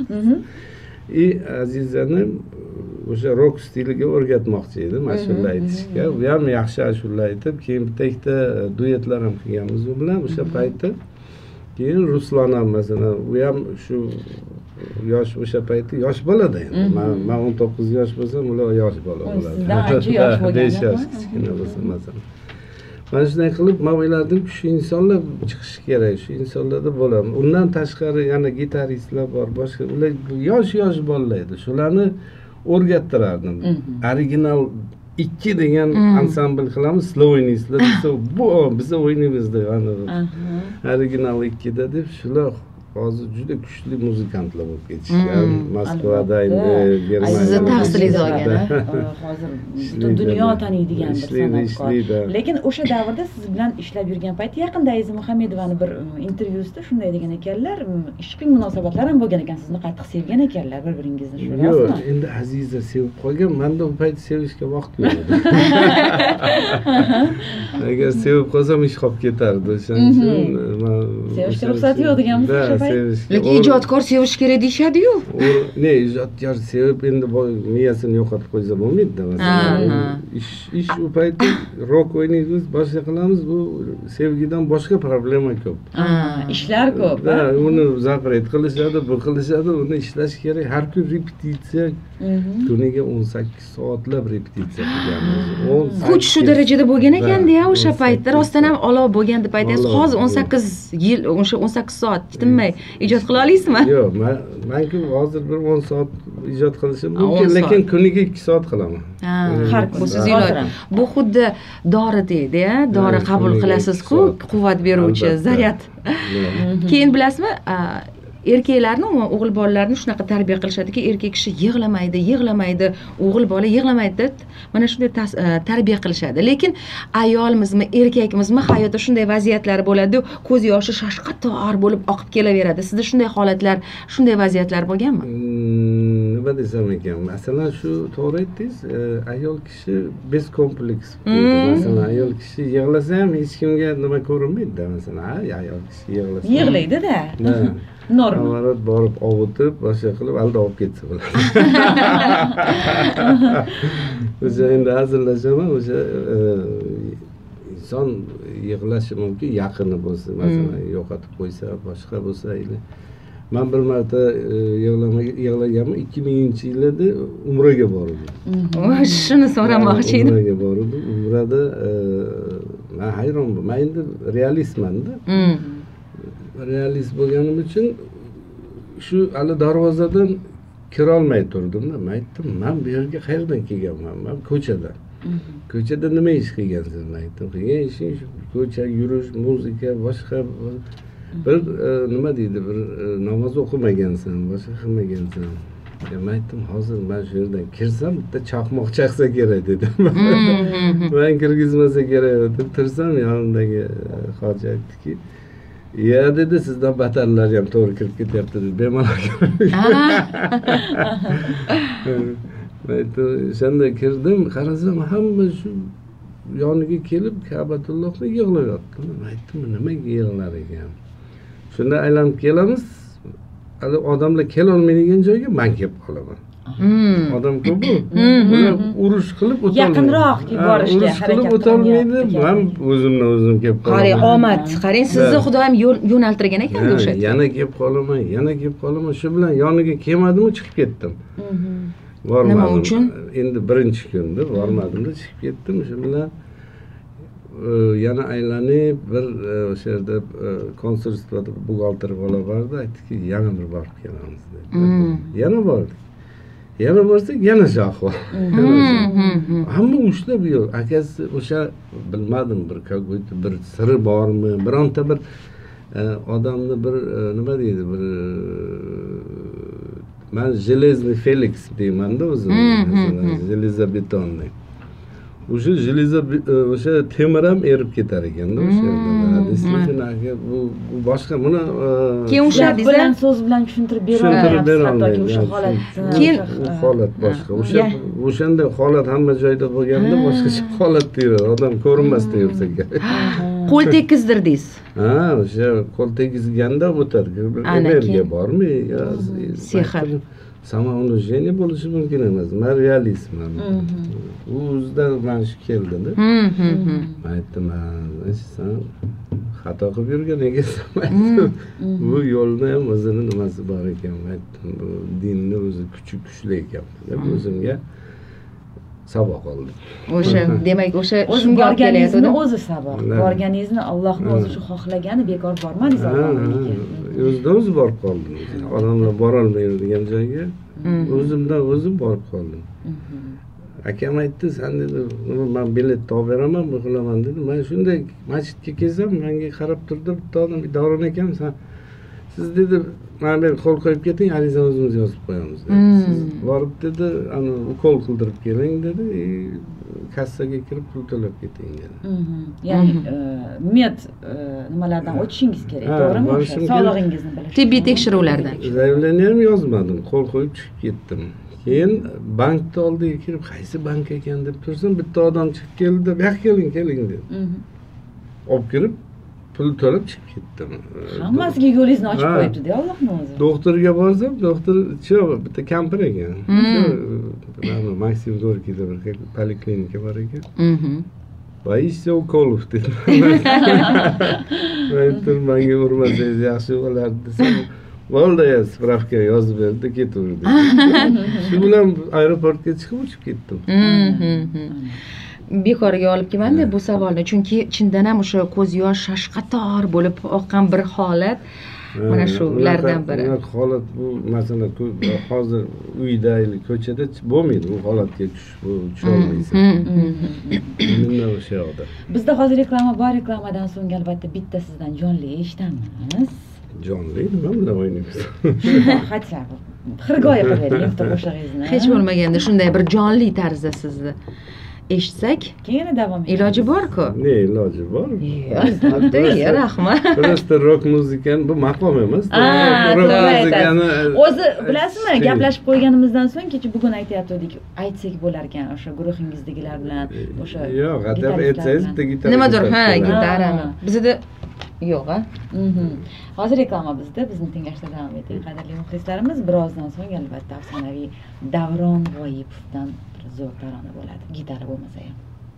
C: И Azizani o'sha rock stiliga o'rgatmoqchi edim ashula aytishga. U ham yaxshi ashula aytib, keyin bitta ikkita duetlar ham qilganmiz u bilan o'sha paytda. Keyin Ruslan ham masalan, u ham shu yosh o'sha paytda yosh bo'ladi endi. Men o'n to'qqiz yosh bo'lsam, ular yosh bola bo'ladi.
A: Sizdan ancha yosh bo'lgan.
C: besh yosh kichkina bo'lsa masalan. Mana shunday qilib, men o'yladim, shu insonlar chiqishi kerak, shu insonlarda bo'laman. Undan tashqari yana gitaristlar bor, boshqa ular yosh-yosh bolalar edi. Shularni o'rgattirardim. Original ikki degan ansambl qilamiz, slovenistlar desa, bu biz o'ynaymiz deb, original ikkida deb shular hozir juda kuchli muzikantlar bo'lib ketishgan. Moskvada, Germaniyada.
B: Sizni tahsilingiz olgan.
A: Hozir butun dunyo taniydigan bir san'atkor. Lekin o'sha davrda siz bilan ishlab yurgan payt yaqinda Aziza Muhammedovani bir intervyusida shunday degan ekanlar, ishqiy munosabatlar ham bo'lgan ekan, sizni qattiq sevgan ekanlar bir-biringizni, shu rostmi?
C: Yo'q, endi Aziza sevib qolgan, menda u payt sevishga vaqt yo'q edi. Agar sevib qolsam ish qolib ketardi, o'shaning uchun
A: sevishga ruxsat yo'q deganmiz.
B: Lekin ijodkor sevish kerak deyishadi-yu.
C: Ne, ijodkor sevib endi miyasini yo'qotib qo'ysa bo'lmaydi-da. Masalan, ish ish u paytda rock o'ynaymiz, boshqa qilamiz, bu sevgidan boshqa problema ko'p.
A: Ishlar ko'p.
C: Da, uni zapret qilishadi, bu qilishadi, uni ishlash kerak. Har kun repetitsiya, kuniga o'n sakkiz soatlab repetitsiya qilganmiz.
B: Kuch shu darajada bo'lgan ekan-da o'sha paytda, rostdan ham olov bo'lganda paytingiz, hozir o'n sakkiz yil, o'sha o'n sakkiz soat tinmay ijod qila olasizmi?
C: Yo'q, men menku hozir bir o'n soat ijod qilishim
B: Ha, o'n
C: mumkin,
B: soat.
C: lekin kuniga ikki soat qilaman.
B: Ha,
A: Har
B: bu
A: kun.
B: siz
A: Hozir
B: iloji.
A: ham.
B: Bu xuddi dori-da, dori
C: Ha,
B: qabul
C: kuniga
B: qilasiz-ku,
C: ikki soat.
B: quvvat beruvchi,
C: Albatta.
B: zaryad.
C: Yo'q.
B: Keyin bilasizmi, a, erkaklarni, umuman o'g'il bolalarni shunaqa tarbiya qilishadiki, erkak kishi yig'lamaydi, yig'lamaydi, o'g'il bola yig'lamaydi deb mana shunday tas- a, tarbiya qilishadi. Lekin ayolmizmi, erkakmizmi hayotda shunday vaziyatlar bo'ladi, ko'z yoshi shashqator bo'lib oqib kelaveradi. Sizda shunday holatlar, shunday vaziyatlar bo'lganmi?
C: Mm, nima desam ekan, masalan shu to'g'ri aytdingiz, e, ayol kishi bez kompleks deydi.
B: Mm.
C: Masalan ayol kishi yig'lasa ham hech kimga nima ko'rinmaydi-da, masalan, ay ayol kishi yig'lasa
A: Yig'laydi-da.
C: Ha.
A: Norma.
C: Amarat borib ovutib, boshqa qilib alda olib ketsa bo'ladi. O'sha endi hazillashaman, o'sha e, inson yig'lashi mumkin, yaqini bo'lsa, masalan, yo'qotib qo'ysa, boshqa bo'lsa, ili. Men bir marta e, yig'lamaga yig'laganman, ikki minginchi yilda umraga bordim.
B: O, shuni so'ramoqchi edim.
C: Umraga bordim. Umrada e, men hayron bo'ldim. Men endi realistman-da.
B: Mm.
C: Realist bo'lganim uchun shu hali darvozadan kira olmay turdim-da. Men aytdim, men bu yerga qayerdan kelganman? Men ko'chadan. Ko'chada nima ish qilgansiz? Men aytdim, qilgan ishing shu ko'cha yurish, muzika, boshqa bir e, nima deydi, bir e, namoz o'qimagansan, boshqa qilmagansan. Ya men aytdim, hozir men shu yerdan kirsam, bitta chaqmoq chaqsa kerak dedim. Men kirgizmasa kerak deb tursam, yonimdagi e, hoji aytdiki, "Ya" dedi, "sizdan battarlari ham to'g'ri kirib ketyapti" dedi. Bemalol kirib. Men aytdim, o'shanda kirdim, qarasam hamma shu yoniga kelib Ka'batullohni yig'layapti. Men aytdim, nimaga yig'lar ekan? Shunda aylanib kelamiz, hali odamlar kelolmaydigan joyga men kelib qolaman.
B: Mm.
C: Odam ko'p-ku. Ular urush qilib o'tolmaydi.
A: Yaqinroq kelib
C: Ha,
A: borishga
C: urush qilib
A: harakat
C: o'tolmaydi.
A: qilyapti.
C: Men o'zimdan o'zim kelib
B: Qarang,
C: qolaman.
B: omad, qarang, sizni
C: Ha.
B: Xudoyim yo'l yo'naltirgan ekan
C: Ha,
B: o'sha.
C: yana kelib qolaman, yana kelib qolaman. Shu bilan yoniga kelmadim, chiqib ketdim. Bormadim.
B: Nima uchun?
C: Endi birinchi kunda bormadim-da, chiqib ketdim. Shu bilan e, yana aylanib bir e, o'sha yerda e, konsulstvada buxgalter bola bordi, aytdiki, yana bir borib kelamiz dedi.
B: Mm.
C: Yana bordik. Yana borsak, yana shu ahvol. Hamma ushlab yo'q. Akasi o'sha bilmadim, bir какой-то bir siri bormi, bironta bir e, odamni bir e, nima deydi, bir e, men железный Felix deymanda o'zim, masalan, железобетонный. O'sha железо o'sha temir ham erib ketar ekanda o'sha yerda. Действительно, bu bu boshqa buni e,
B: Keyin o'sha
A: Gap
B: desa,
A: bilan so'z bilan tushuntirib bera
C: tushuntirib bera
A: olmayapsiz, hattoki o'sha
C: olmaydi.
A: holatni.
B: Keyin-
C: u holat boshqa. O'sha
B: Ya.
C: o'shanda holat hamma joyda bo'lganda boshqacha holatda yuradi. Odam ko'rinmasdan yursa kerak.
B: qo'l tekizdirdingiz.
C: Ha, o'sha qo'l tegizganda o'tadi. Bir
B: Ana
C: energiya
B: keyin.
C: bormi? Yo,
B: Sehr.
C: Samounajeniya bo'lishi mumkin emas. Men realistman. U o'zidan mana shu keldida.
B: Hmm, hmm, hmm.
C: Men aytdim, "Sen xato qilib yurgan ekansan." aytdim. Bu yo'lni ham o'zini nimasi bor ekan. Men aytdim, bu dinni o'zi kuchi kuchli ekan deb o'zimga saboq oldim.
B: O'sha, demak, o'sha
A: O'zi
B: shunga olib
A: borganingizni
B: kelyapti.
A: o'zi saboq.
C: Ha.
A: Borganingizni Allohning o'zi shu xohlagani bekor bormadingiz
C: Ha,
A: Allohnikiga.
C: ha, o'zidan o'zi borib qoldim. Odamlar borolmaydi degan joyga o'zimdan o'zim borib qoldim. Akam aytdi, "Sen dedi, nima men bilet olib beraman, bu qilaman" dedi. Men shunday masjidga kelsam, menga qarab turdi, bitta odam, Davron akam, "Sen siz dedi, mana bir qo'l qo'yib keting, arizani o'zimiz yozib qo'yamiz" dedi. Siz borib dedi, ana ukol qildirib keling dedi, e, kassaga kirib pul to'lab keting dedi.
A: Ya'ni e, med e, nimalardan o'tishingiz kerak,
C: Ha,
A: to'g'rimi? O'sha
C: borishim kerak.
A: sog'lig'ingizni bilish.
B: Tibbiy tekshiruvlardan.
C: Zaявleniya ham yozmadim, qo'l qo'yib chiqib ketdim. Keyin bankni oldiga kirib, qaysi bank ekan deb tursam, bitta odam chiqib keldi, "Bu yoqqa keling, keling" dedi. Olib kirib, pul to'lab chiqib ketdim.
A: Hammasiga yo'lingizni ochib
C: Ha.
A: qo'yibdi-da Allohning o'zi.
C: Doktorga borsam, doktor shu bitta kampir ekan. Shu Maksim Gorkiyda bir poliklinika bor ekan.
B: Mhm.
C: Boyishsa ukolov dedi. Men aytdim, menga urmasangiz yaxshi bo'lardi desam, "Bo'ldi, ya spravka yozib berdi, ketaverdi." Shu bilan aeroportga chiqib uchib ketdim.
B: Bekorga olib kelmanda bu savolni, chunki chindan ham o'sha ko'z yosh shashqator bo'lib oqqan bir holat mana shulardan biri.
C: Unaqa holat bu masalan hozir uyda ko'chada bo'lmaydi bu holatga tush bu tusholmaysan. Bundan o'sha yoqda.
A: Bizda hozir reklama bor, reklamadan so'ng albatta bitta sizdan jonli eshitamiz.
C: Jonli nima bilan o'ynaymiz?
A: Hatcha xirgoyi qilib bering tomoshabingizni.
B: Hech bo'lmaganda shunday bir jonli tarzda sizni eshitsak,
A: keyin davom etamiz.
B: iloji bor-ku.
C: Ne iloji bor?
B: Albatta, rahmat.
C: Просто rock muzikani bu maqom emas.
A: Rock muzikani o'zi bilasizmi, gaplashib qo'yganimizdan so'ng kecha bugun aytayotgandik, aytsak bo'lar ekan o'sha guruhingizdagilar bilan, o'sha
C: yo'q, hadab aytsangiz bitta gitara.
B: Nimadir, ha, gitarami. Bizda yo'q, ha.
A: Hozir reklama bizda, bizni tinglashda davom eting, qadrli muxlislarimiz. Birozdan so'ng albatta afsonaviy Davron G'oyipovdan zo'r tarona bo'ladi, gitara bo'lmasa ham.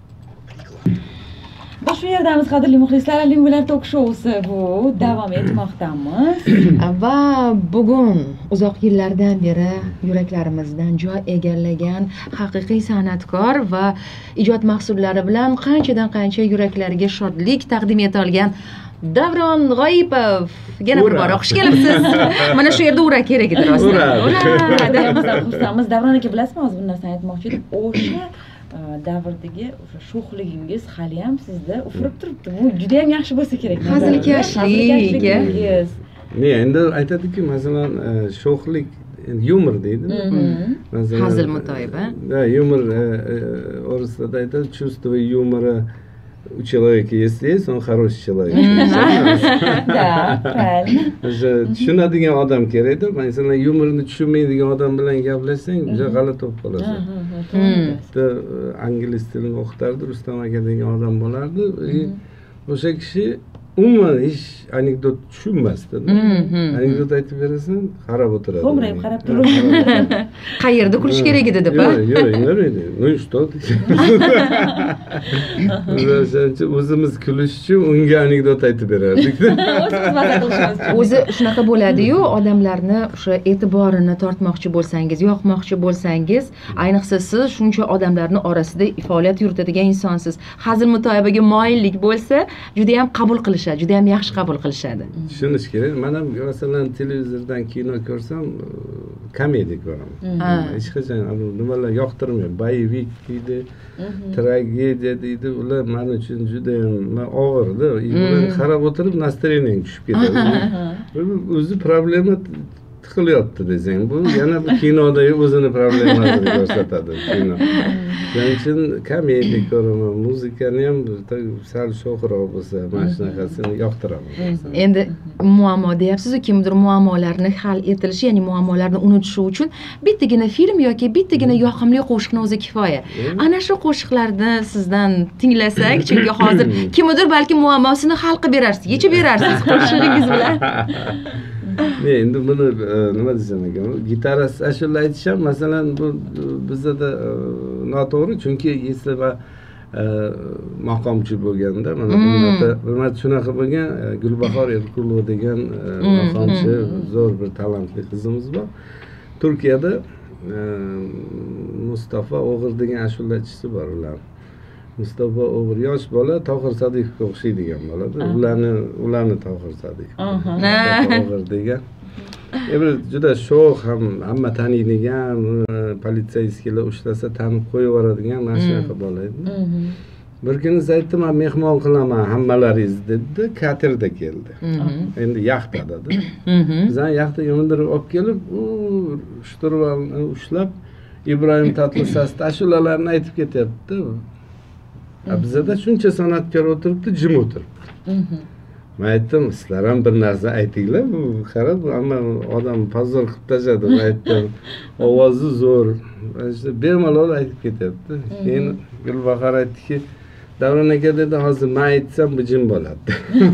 A: Biz shu yerdamiz, qadrli muxlislar, Limbular tok shousi bu davom etmoqdamiz.
B: Va bugun uzoq yillardan beri yuraklarimizdan joy egallagan haqiqiy san'atkor va ijod mahsullari bilan qanchadan qancha yuraklarga shodlik taqdim eta olgan Davron G'oyipov, yana bir bor xush kelibsiz. Mana shu yerda ura kerak edi rostdan.
A: Ura. Xursandmiz. Davron aka, bilasizmi, hozir bir narsani aytmoqchi edim. O'sha davrdagi o'sha sho'xligingiz hali ham sizda ufurib turibdi. Bu juda ham yaxshi bo'lsa kerak.
B: Hazilkashlik.
C: Ne, endi aytadiki, masalan, sho'xlik yumor deydi.
B: Masalan, hazil mutoyiba.
C: Da, yumor o'rislarda aytadi, чувство юмора у человека есть есть, он хороший человек.
A: Да, правильно.
C: Tushunadigan odam kerakda. Masalan, yumorni tushunmaydigan odam bilan gaplashsang, juda g'alati bo'lib qolasan. Bitta ingliz tilini o'qitardi, Rustam aka degan odam bo'lardi. O'sha kishi umuman hech anekdot tushunmasdi. Anekdot aytib berasan, qarab o'tiradi.
A: Xo'mrayib qarab turadi.
B: Qayerda kulish kerak edi deb,
C: ha? Yo'q, indamaydi. Ну и что? O'zimiz kulish uchun unga anekdot aytib berardik.
B: O'zi shunaqa bo'ladi-yu, odamlarni o'sha e'tiborini tortmoqchi bo'lsangiz, yoqmoqchi bo'lsangiz, ayniqsa siz shuncha odamlarning orasida faoliyat yuritadigan insonsiz. Hazil mutoyibaga moyillik bo'lsa, juda ham qabul qilish juda ham yaxshi qabul qilishadi.
C: Tushunish kerak. Men ham masalan televizordan kino ko'rsam, komediya ko'raman. Hech qachon nimalar yoqtirmayman. Boyevik deydi, tragediya deydi. Ular men uchun juda ham og'irda. Ularni qarab o'tirib, настроением tushib ketadi. O'zi problema tiqilyapti desang, bu yana bir kinodagi o'zini problemasini ko'rsatadi kino. Shuning uchun komediya ko'raman, muzikani ham sal sho'xroq bo'lsa, mana shunaqasini yoqtiraman.
B: Endi muammo deyapsiz-ku, kimdir muammolarni hal etilishi, ya'ni muammolarni unutishi uchun bittagina film yoki bittagina yoqimli qo'shiqni o'zi kifoya. Ana shu qo'shiqlarni sizdan tinglasak, chunki hozir kimdir balki muammosini hal qilib berarsiz, yechib berarsiz qo'shig'ingiz bilan.
C: Ne, endi buni nima desam ekan, gitarasi ashula aytish ham masalan bu bizda noto'g'ri, chunki если va maqomchi bo'lganda, mana bu marta bir marta shunaqa bo'lgan, Gulbahor Erkulova degan maqomchi zo'r bir talantli qizimiz bor. Turkiyada Mustafa O'g'ir degan ashulachisi bor ular. Mustafa O'g'ir yosh bola, Tohir Sodiqovga o'xshaydigan bo'ladi. Ularni ularni Tohir Sodiqov. Mustafa O'g'ir degan. Endi juda sho'x, ham hamma taniydigan, politsiyskilar ushlasa tanib qo'yib yuboradigan mana shunaqa bola edi. Bir kuni aytdim, men mehmon qilaman hammalaringiz dedi, katerda keldi. Endi yaxtada-da. Bizdan yaxtaga mindirib olib kelib, u shturvalni ushlab Ibrohim Tatlısas'da ashulalarni aytib ketyapti. Bizda shuncha san'atkor o'tiribdi, jim o'tiribdi. Men aytdim, sizlar ham bir narsa aytinglar, bu qarab, hamma odam pozor qilib tashladi. Men aytdim, ovozi zo'r. Bemalol aytib ketyapti. Keyin Gulbahor aytdiki, Davron aka dedi, hozir men aytsam bu jim bo'ladi.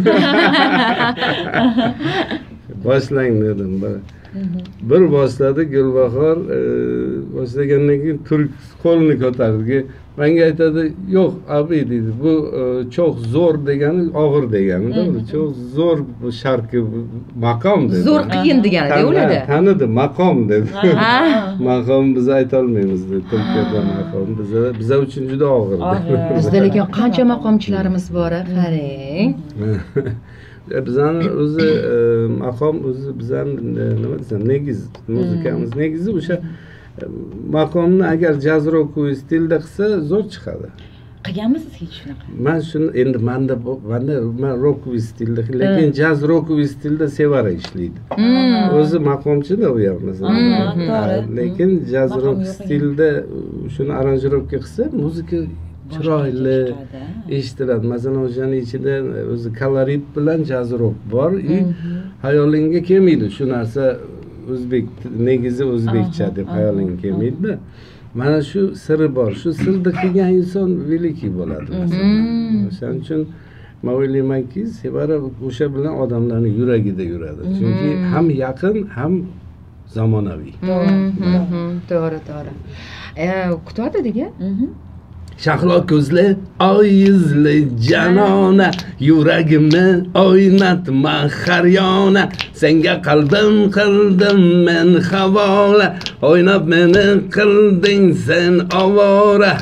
C: Boshlang dedim. Bir boshladi Gulbahor, boshlagandan keyin turk qo'lini ko'tardi. Menga aytadi, yo'q, abi dedi, bu çok zo'r degani og'ir degani-da, çok zo'r bu sharqi maqom dedi.
B: Zo'r qiyin degani-da ularda.
C: Tanidi, maqom dedi. Maqom biz ayta olmaymiz dedi. Turkiyada maqom biza biza uchun juda og'ir.
B: Bizda lekin qancha maqomchilarimiz bor, qarang.
C: bizani o'zi e, maqom o'zi bizani e, nima desam negiz muzikamiz negizi o'sha e, maqomni agar jaz rock stilda qilsa zo'r chiqadi.
A: Qilganmisiz hech shunaqa?
C: Man shuni endi manda manda man rock stilda lekin jaz rock stilda Sevara ishlaydi. O'zi maqomchida u ham masalan. Lekin jaz rock stilda shuni aranjirovka qilsa muzika chiroyli eshitiladi. Masalan, o'shaning ichida o'zi kolorit bilan jaz rock bor. Xayolingga kelmaydi shu narsa o'zbek negizi o'zbekcha deb xayolingga kelmaydi. Mana shu siri bor. Shu sirni qilgan inson veliki bo'ladi masalan. O'shaning uchun men o'ylaymanki, Sevara o'sha bilan odamlarning yuragida yuradi. Chunki ham yaqin, ham zamonaviy.
B: To'g'ri, to'g'ri. Kutyapti degan?
C: Shahlo ko'zli, oy yuzli janona, yuragimni o'ynatma har yona, senga qalbim qildim men havola, o'ynab meni qilding sen ovora.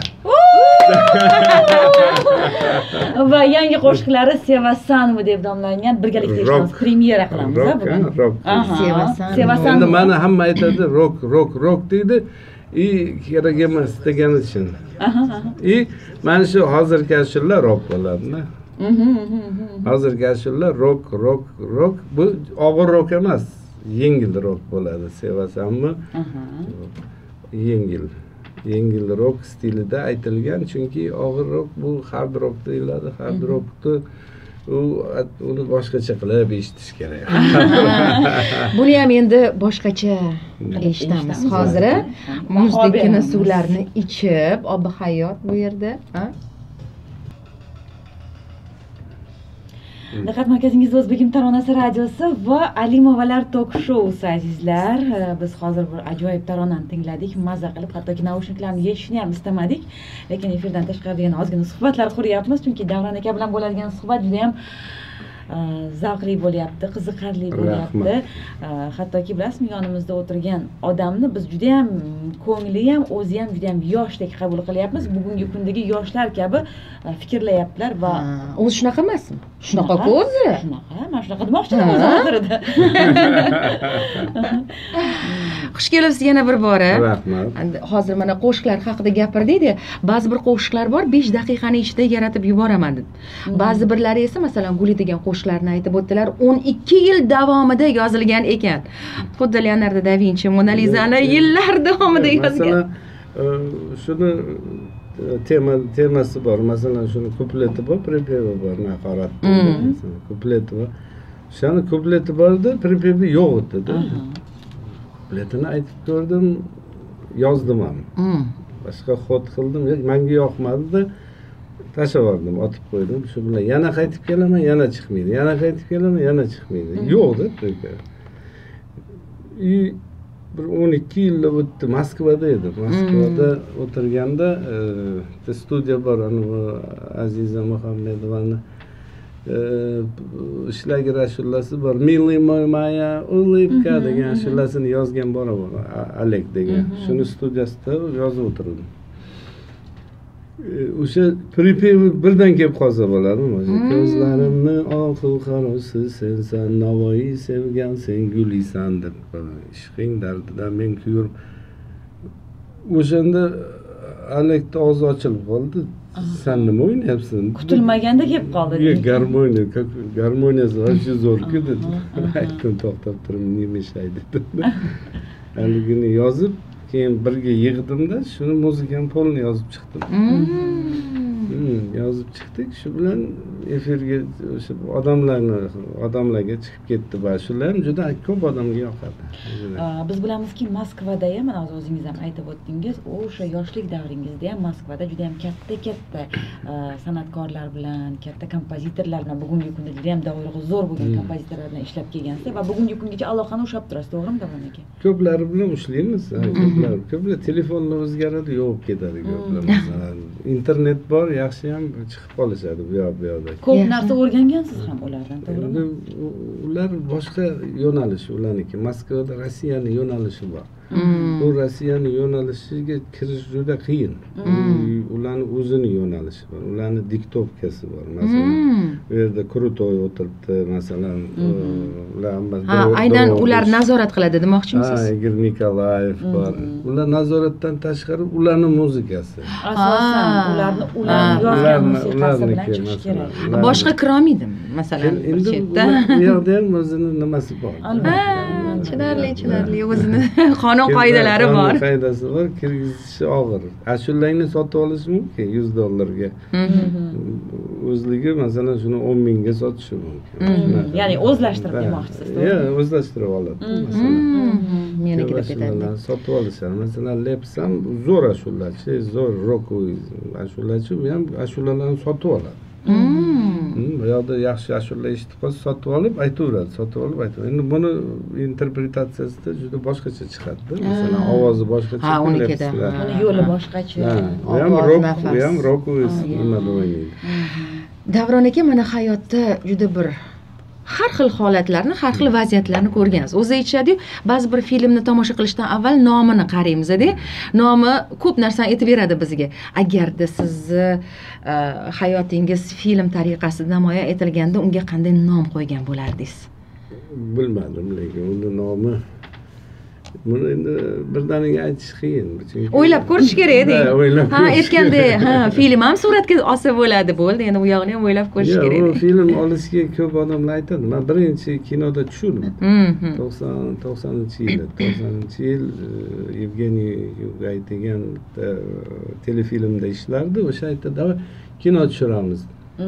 A: Va yangi qo'shiqlari Sevasanmi deb nomlangan, birgalikda eshitamiz, premyera qilamiz bugun.
C: Rock.
A: Sevasan. Sevasan.
C: Endi mana hamma aytadi, rock, rock, rock deydi. I kerak emas degani uchun. I mana shu hozirgi ashulalar rock bo'ladi-da. Hozirgi ashulalar rock, rock, rock bu og'ir rock emas, yengil rock bo'ladi. Sevasanmi? Yengil. Yengil rock stilida aytilgan, chunki og'ir rock bu hard rock deyiladi. Hard rockni u uni boshqacha qilib eshitish kerak.
B: Buni ham endi boshqacha eshitamiz. Hozir muzdekina suvlarni ichib, obi hayot bu yerda, ha?
A: Diqqat markazingizda O'zbekim taronasi radiosi va Alimovalar tok shousi azizlar. Biz hozir bir ajoyib taronani tingladik, mazza qilib, hattoki naushniklarni yechishni ham istamadik. Lekin efirdan tashqarida yana ozgina suhbatlar quryapmiz, chunki Davron aka bilan bo'ladigan suhbat juda ham zavqli bo'lyapti, qiziqarli bo'lyapti. Hattoki bilasizmi, yonimizda o'tirgan odamni biz juda ham ko'ngli ham, o'zi ham juda ham yoshdek qabul qilyapmiz. Bugungi kundagi yoshlar kabi fikrlayaptilar va
B: o'zi shunaqa emasmi? Shunaqa-ku o'zi.
A: Shunaqa, men shunaqa demoqchiman o'zi oxirida.
B: Xush kelibsiz yana bir bora.
C: Rahmat.
B: Hozir mana qo'shiqlar haqida gapirdik-da, ba'zi bir qo'shiqlar bor, besh daqiqaning ichida yaratib yuboraman deb. Ba'zi birlari esa masalan Guli degan qo'shiqlarni aytib o'tdilar, o'n ikki yil davomida yozilgan ekan. Xuddi Leonardo da Vinci Mona Lisani yillar davomida yozgan.
C: Masalan, shuni tema temasi bor. Masalan, shuni kupleti bor, pripevi bor, naqorat. Masalan, kupleti bor. Shuni kupleti bordi, pripevi yo'q edi. Kupletini aytib ko'rdim, yozdim ham. Boshqa xod qildim, menga yoqmadi-da. Tashlab yubordim, otib qo'ydim. Shu bilan yana qaytib kelaman, yana chiqmaydi. Yana qaytib kelaman, yana chiqmaydi. Yo'q-da, pripevi. I bir o'n ikki yil o'tdi, Moskvada edim. Moskvada o'tirganda e, studiya bor, ana Aziza Muhammedovani ishlagan ashulasi bor. Milli moy moya ulыбка degan ashulasini yozgan bor, Alek degan. Shuni studiyasida yozib o'tirdim. O'sha pripevi birdan kelib qolsa bo'ladimi? Ko'zlarimni oqil qarosi sensan, Navoiy sevgan sen gulisan deb ishqing dardidan men kuyib. O'shanda Alekda og'zi ochilib qoldi. Sen nima o'ynayapsan?
A: Kutilmaganda kelib qoldi.
C: Yo'q, garmoniya, garmoniyasi ancha zo'r-ku dedi. Aytdim, to'xtab turib, nima ishlaydi dedim. Haligini yozib, keyin birga yig'dimda, shuni muzikani polni yozib chiqdim. Yozib chiqdik, shu bilan efirga o'sha odamlarni odamlarga chiqib ketdi va shular ham juda ko'p odamga yoqadi.
A: Biz bilamizki, Moskvada ham, mana o'zingiz ham aytib o'tdingiz, o'sha yoshlik davringizda ham Moskvada juda ham katta-katta san'atkorlar bilan, katta kompozitorlar bilan, bugungi kunda juda ham doirasi zo'r bo'lgan kompozitorlar bilan ishlab kelgansiz va bugungi kungacha aloqani ushlab turasiz, to'g'rimi, Davron aka?
C: Ko'plari bilan ushlaymiz. Ko'plar, ko'plar telefonlar o'zgaradi, yo'q ketadi ko'plar. Masalan, internet bor, yaxshi ham chiqib qolishadi bu yoq bu yoqda.
A: Ko'p narsa o'rgangansiz ham ulardan, to'g'rimi?
C: Ular boshqa yo'nalish ularniki. Moskvada Rossiyaning yo'nalishi bor. bu Rossiyani yo'nalishiga kirish juda qiyin. Ularni o'zini yo'nalishi bor, ularni diktovkasi bor. Masalan, u yerda Krutoy o'tiribdi, masalan, ular
B: ha, aynan ular nazorat qiladi demoqchimisiz?
C: Ha, Igor Nikolayev bor. Ular nazoratdan tashqari ularni muzikasi.
A: Asosan ularni ularni yozgan musiqasi bilan chiqish kerak.
B: Boshqa kirolmaydimi, masalan, bir chetda?
C: Bu yerda ham o'zini nimasi bor.
B: Albatta, tushunarli, tushunarli, o'zini qonun qoidalari bor.
C: Qonun qoidasi bor, kirgizishi og'ir. Ashulangni sotib olish mumkin yuz dollarga. O'zligi masalan shuni o'n mingga sotishi mumkin.
A: Ya'ni o'zlashtirib demoqchisiz.
C: Yo'q, o'zlashtirib oladi. Masalan,
B: menikida ketadi.
C: Sotib olishadi. Masalan, Leps ham zo'r ashulachi, zo'r rock ashulachi, u ham ashulalarni sotib oladi. Bu yerda yaxshi ashula eshitib qolsa sotib olib aytaveradi, sotib olib aytaveradi. Endi buni interpretatsiyasida juda boshqacha chiqadi. Masalan, ovozi boshqacha.
B: Ha, unikida.
A: Uni yo'li boshqacha.
C: Bu ham rock, bu ham rock nimada o'ynaydi.
B: Davron aka, mana hayotda juda bir har xil holatlarni, har xil vaziyatlarni ko'rgansiz. O'zi aytishadi-yu, ba'zi bir filmni tomosha qilishdan avval nomini qaraymiz-da. Nomi ko'p narsani aytib beradi bizga. Agarda sizni hayotingiz film tariqasida namoyon etilganda unga qanday nom qo'ygan bo'lardingiz?
C: Bilmadim, lekin uni nomi buni endi birdaniga aytish qiyin.
B: O'ylab ko'rish kerak edi. Ha, aytganda, ha, film ham suratga olsa bo'ladi, bo'ldi. Endi u yo'qni ham o'ylab ko'rish kerak edi.
C: Yo'q, film olishga ko'p odamlar aytadi. Men birinchi kinoda tushundim. to'qsoninchi yil, to'qsoninchi yil Evgeniy Yugay degan telefilmda ishlardi. O'sha aytadi, kino tushiramiz.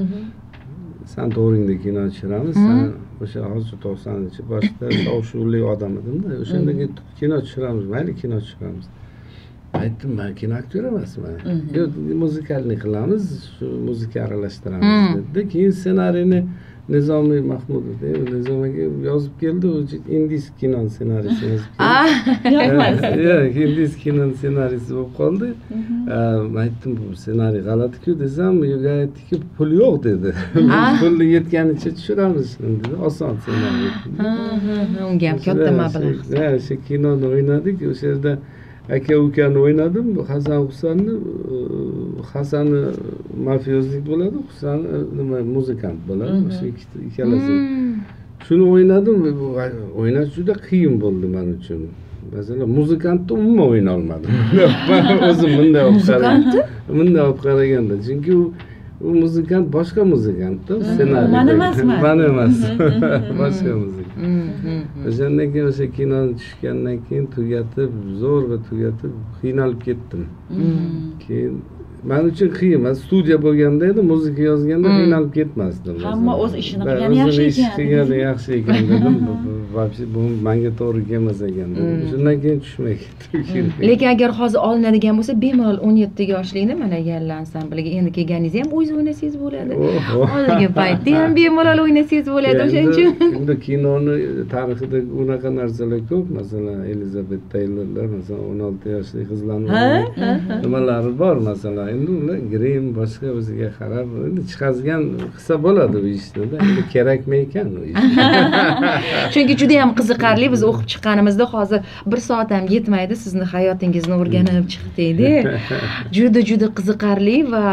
C: San to'g'ringda kino tushiramiz. San o'sha hozir to'qsoninchi boshida shov-shuvli odam edimda. O'shanda kino tushiramiz, mayli kino tushiramiz. Aytdim, men kino aktyor emasman. Yo'q, muzikalni qilamiz, shu muzika aralashtiramiz dedi. Keyin ssenariyni Nizomiy Mahmudov deb Nizomiga yozib keldi, u indis kino ssenariysi yozib keldi. Yo'q, indis kino ssenariysi bo'lib qoldi. Men aytdim, bu ssenariy g'alati-ku desam, Yugay aytdiki, pul yo'q dedi. Pulni yetganicha tushiramiz dedi. Oson ssenariy.
B: Unga ham katta mablag'.
C: Ha, o'sha kinoni o'ynadik, o'sha yerda aka ukani o'ynadim. Hasan Husanni, Hasani mafiyozlik bo'ladi, Husan nima muzikant bo'ladi. O'sha ikkalasi. Shuni o'ynadim, o'ynash juda qiyin bo'ldi men uchun. Masalan, muzikantni umuman o'ynay olmadim. Men o'zim bunday olib qaragandim. Bunday olib qaraganda, chunki u u muzikant boshqa muzikantda, ssenariy.
A: Men emasman.
C: Men emas. Boshqa muzikant. O'shandan keyin o'sha kinoni tushgandan keyin tugatib, zo'rg'a tugatib, qiynalib ketdim. Keyin men uchun qiyin. Men studiya bo'lganda edi, muzika yozganda qiynalib ketmasdim.
A: Hamma o'z ishini qilgani yaxshi ekan.
C: Qilgani yaxshi ekan dedim. Vobshe bu menga to'g'ri kelmas ekan dedim. Shundan keyin tushmay ketdim.
B: Lekin agar hozir olinadigan bo'lsa, bemalol o'n yetti yoshlikni mana Yalla ansambliga endi kelganingiz ham o'zingiz o'ynasangiz bo'ladi. Hozirgi paytda ham bemalol o'ynasangiz bo'ladi. O'shaning uchun
C: endi kinoni tarixida unaqa narsalar ko'p. Masalan, Elizabeth Taylorlar, masalan, o'n olti yoshli qizlarni nimalari bor, masalan. Endi ular grim boshqa o'ziga qarab endi chiqazgan qilsa bo'ladi bu ishni. Endi kerakmi ekan u ish?
B: Chunki juda ham qiziqarli. Biz o'qib chiqqanimizda hozir bir soat ham yetmaydi sizni hayotingizni o'rganib chiqdikda. Juda juda qiziqarli va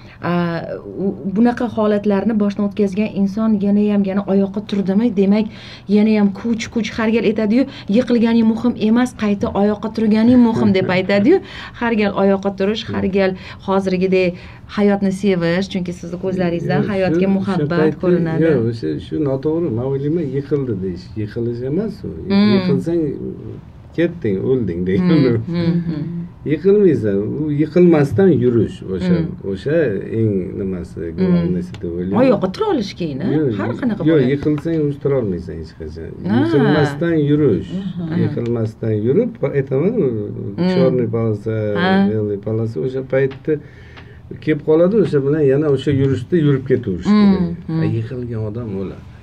B: bunaqa holatlarni boshdan o'tkazgan inson yana ham yana oyoqqa turdimi, demak yana ham kuch kuch har gal aytadi-yu, yiqilganing muhim emas, qayta oyoqqa turganing muhim deb aytadi-yu. Har gal oyoqqa turish, har gal hozirgidek hayotni sevish, chunki sizni ko'zlaringizdan hayotga muhabbat ko'rinadi.
C: Yo'q, o'sha shu noto'g'ri. Men o'ylayman, yiqildi deyish. Yiqilish emas u. Yiqilsang ketding, o'lding degani. Yiqilmaysan, u yiqilmasdan yurish, o'sha o'sha eng nimasi globnisi deb o'ylayman.
B: Oyoqqa tura olish keyin, har qanaqa bo'ladi.
C: Yo'q, yiqilsang o'zi tura olmaysan hech qachon. Yiqilmasdan yurish, yiqilmasdan yurib, aytaman, chorniy polosa, belniy polosa o'sha paytda kelib qoladi, o'sha bilan yana o'sha yurishda yurib ketaverish kerak. Yiqilgan odam o'ladi.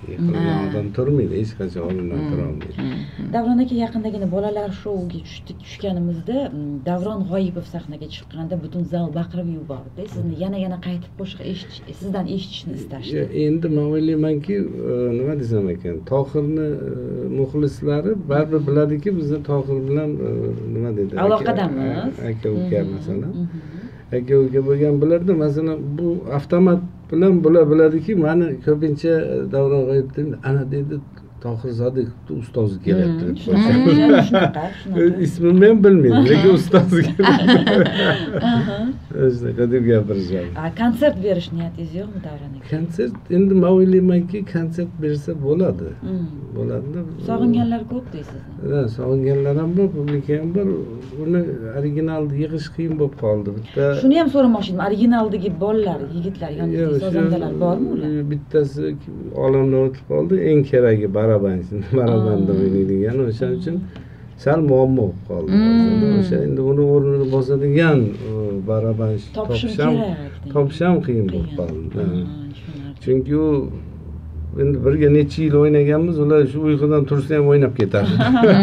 C: yiqilgan odam turmaydi, hech qachon o'rnidan tura olmaydi.
A: Davron aka yaqindagina bolalar shouga tushdik tushganimizda Davron G'oyibov sahnaga chiqqanda butun zal baqirib yubordi. Sizni yana yana qaytib qo'shiq eshitish, sizdan eshitishni istashdi.
C: Endi men o'ylaymanki, nima desam ekan, Tohirni muxlislari baribir biladiki, bizni Tohir bilan nima deydi?
A: Aloqadamiz.
C: Aka uka masalan. Aka uka bo'lgan bilardi, masalan, bu avtomat bilan bular biladiki, meni ko'pincha Davron G'oyibdan ana dedi Tohir Sodiqov ustozi kelyapti deb
A: Shunaqa, shunaqa.
C: ismini men bilmayman, lekin ustozi kelyapti. Shunaqa deb gapirishadi.
A: Konsert berish niyatingiz yo'qmi Davron aka?
C: Konsert endi men o'ylaymanki, konsert bersa bo'ladi. Bo'ladi-da.
A: Sog'inganlar ko'p deysizni.
C: Ha, sog'inganlar ham bor, publika ham bor. Uni originalni yig'ish qiyin bo'lib qoldi. Bitta
A: Shuni ham so'ramoqchi edim. Originaldagi bolalar, yigitlar, yoningizda sozandalar bormi ular?
C: Bittasi olamdan o'tib qoldi, eng keragi barabanchi, barabanda o'ynaydigan, o'shaning uchun sal muammo bo'lib qoldi. O'sha endi uni o'rnini bosadigan barabanchi
A: Topishim
C: topisham
A: kerak.
C: topisham qiyin bo'lib qoldi. Chunki u endi birga necha yil o'ynaganmiz, ular shu uyqudan tursa ham o'ynab ketadi.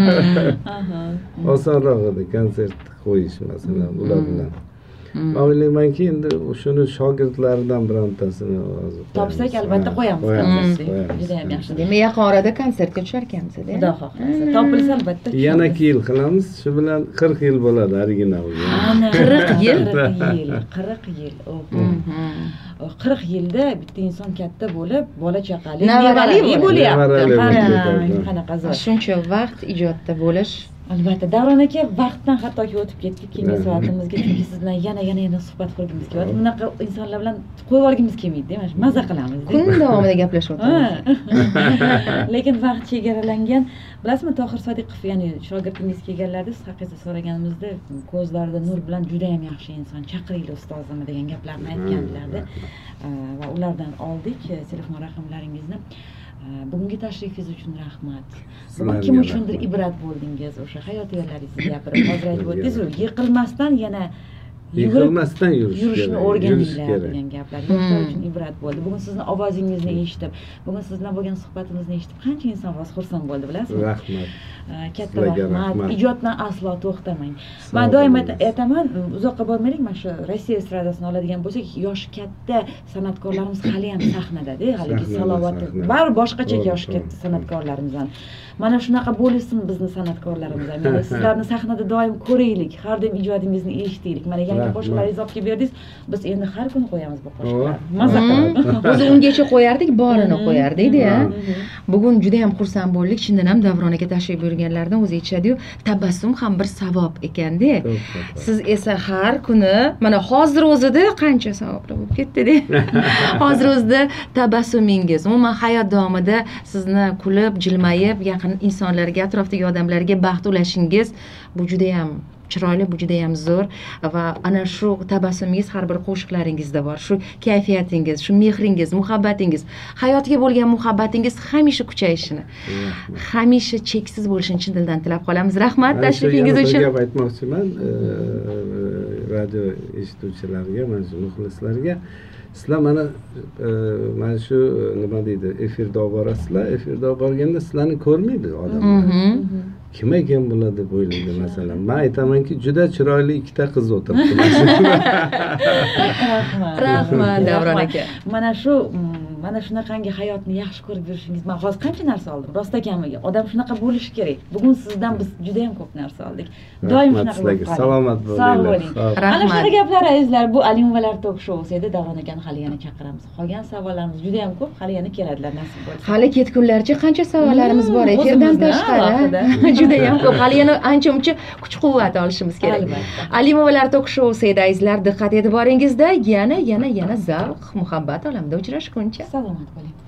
C: Osonroq edi konsert qo'yish masalan ular bilan. Men o'ylaymanki, endi o'shuni shogirdlaridan birontasini hozir
A: Topsak albatta qo'yamiz konsertga. Juda ham yaxshi.
B: Demak, yaqin orada konsertga tushar ekansiz,
A: Xudo xohlasa. Topilsa albatta.
C: Yana ikki yil qilamiz, shu bilan qirq yil bo'ladi originalga.
A: Ana
B: qirq yil?
A: qirq yil, qirq yil. Oho. qirq yilda bitta inson katta bo'lib, bola chaqali, nevarali bo'lyapti. Qarang, qanaqa zo'r.
B: Shuncha vaqt ijodda bo'lish.
A: Albatta, Davron aka vaqtdan hattoki o'tib ketdik keyingi soatimizga, chunki siz bilan yana yana yana suhbat qurgimiz kelyapti. Bunaqa insonlar bilan qo'yib yuborgimiz kelmaydi, mana shu maza qilamiz.
B: Kun davomida gaplashib o'tiramiz.
A: Lekin vaqt chegaralangan. Bilasizmi, Tohir Sodiqov, ya'ni shogirdingiz kelganlarda siz haqingizda so'raganimizda ko'zlarida nur bilan juda ham yaxshi inson, chaqiringlar ustozimni degan gaplarni aytganlardi. Va ulardan oldik telefon raqamlaringizni. Bugungi tashrifingiz uchun rahmat. Bugun kim uchundir ibrat bo'ldingiz, o'sha hayot yo'llaringizni gapirib, hozir aytib o'tdingiz-ku, yiqilmasdan yana
C: yiqilmasdan
A: yurishni o'rganinglar degan gaplar yoshlar uchun ibrat bo'ldi. Bugun sizni ovozingizni eshitib, bugun siz bilan bo'lgan suhbatimizni eshitib qancha inson hozir xursand bo'ldi, bilasizmi?
C: Rahmat.
A: Katta rahmat. Ijoddan aslo to'xtamang. Men doim aytaman, uzoqqa bormaylik, mana shu Rossiya estradasini oladigan bo'lsak, yoshi katta san'atkorlarimiz hali ham sahnada-da, haligi salovati bari boshqacha yoshi katta san'atkorlarimizdan. Mana shunaqa bo'lsin bizni san'atkorlarimiz ham. Ya'ni sizlarni sahnada doim ko'raylik, har doim ijodingizni eshitaylik. Mana yangi qo'shiqlaringizni olib kelib berdingiz, biz endi har kuni qo'yamiz bu qo'shiqlarni. Maza qilib.
B: O'zi ungacha qo'yardik, borini qo'yardik-da. Bugun juda ham xursand bo'ldik. Chindan ham Davron aka tashrif buyurganlardan o'zi aytishadi-yu, tabassum ham bir savob ekan-da. Siz esa har kuni mana hozir o'zida qancha savoblar bo'lib ketdi-da. Hozir o'zida tabassumingiz, umuman hayot davomida sizni kulib, jilmayib, yaqin insonlarga, atrofdagi odamlarga baxt ulashingiz bu juda ham chiroyli, bu juda ham zo'r va ana shu tabassumingiz har bir qo'shiqlaringizda bor. Shu kayfiyatingiz, shu mehringiz, muhabbatingiz, hayotga bo'lgan muhabbatingiz hamisha kuchayishini, hamisha cheksiz bo'lishini chin dildan tilab qolamiz. Rahmat tashrifingiz uchun.
C: Gap aytmoqchiman radio eshituvchilarga, mana shu muxlislarga. Sizlar mana mana shu nima deydi, efirda olib borasizlar, efirda olib borganda sizlarni ko'rmaydi odamlar. Kim ekan bular deb o'ylaydi masalan. Men aytamanki, juda chiroyli ikkita qiz o'tiribdi.
A: Rahmat.
B: Rahmat Davron aka.
A: Mana shu mana shunaqangi hayotni yaxshi ko'rib yurishingiz. Men hozir qancha narsa oldim. Rost ekanmi? Odam shunaqa bo'lishi kerak. Bugun sizdan biz juda ham ko'p narsa oldik. Doim shunaqa bo'lib qoling.
C: Salomat bo'linglar.
A: Mana shunaqa gaplar azizlar, bu Alimovalar tok shousi edi. Davron akani hali yana chaqiramiz. Qolgan savollarimiz juda ham ko'p, hali yana keladilar nasib bo'lsa.
B: Hali ketgunlarcha qancha savollarimiz bor efirdan tashqari. Juda ham ko'p. Hali yana ancha-muncha kuch-quvvat olishimiz kerak. Alimovalar tok shousi edi azizlar, diqqat e'tiboringizda. Yana yana yana zavq, muhabbat olamida uchrashguncha
A: salomat bo'ling.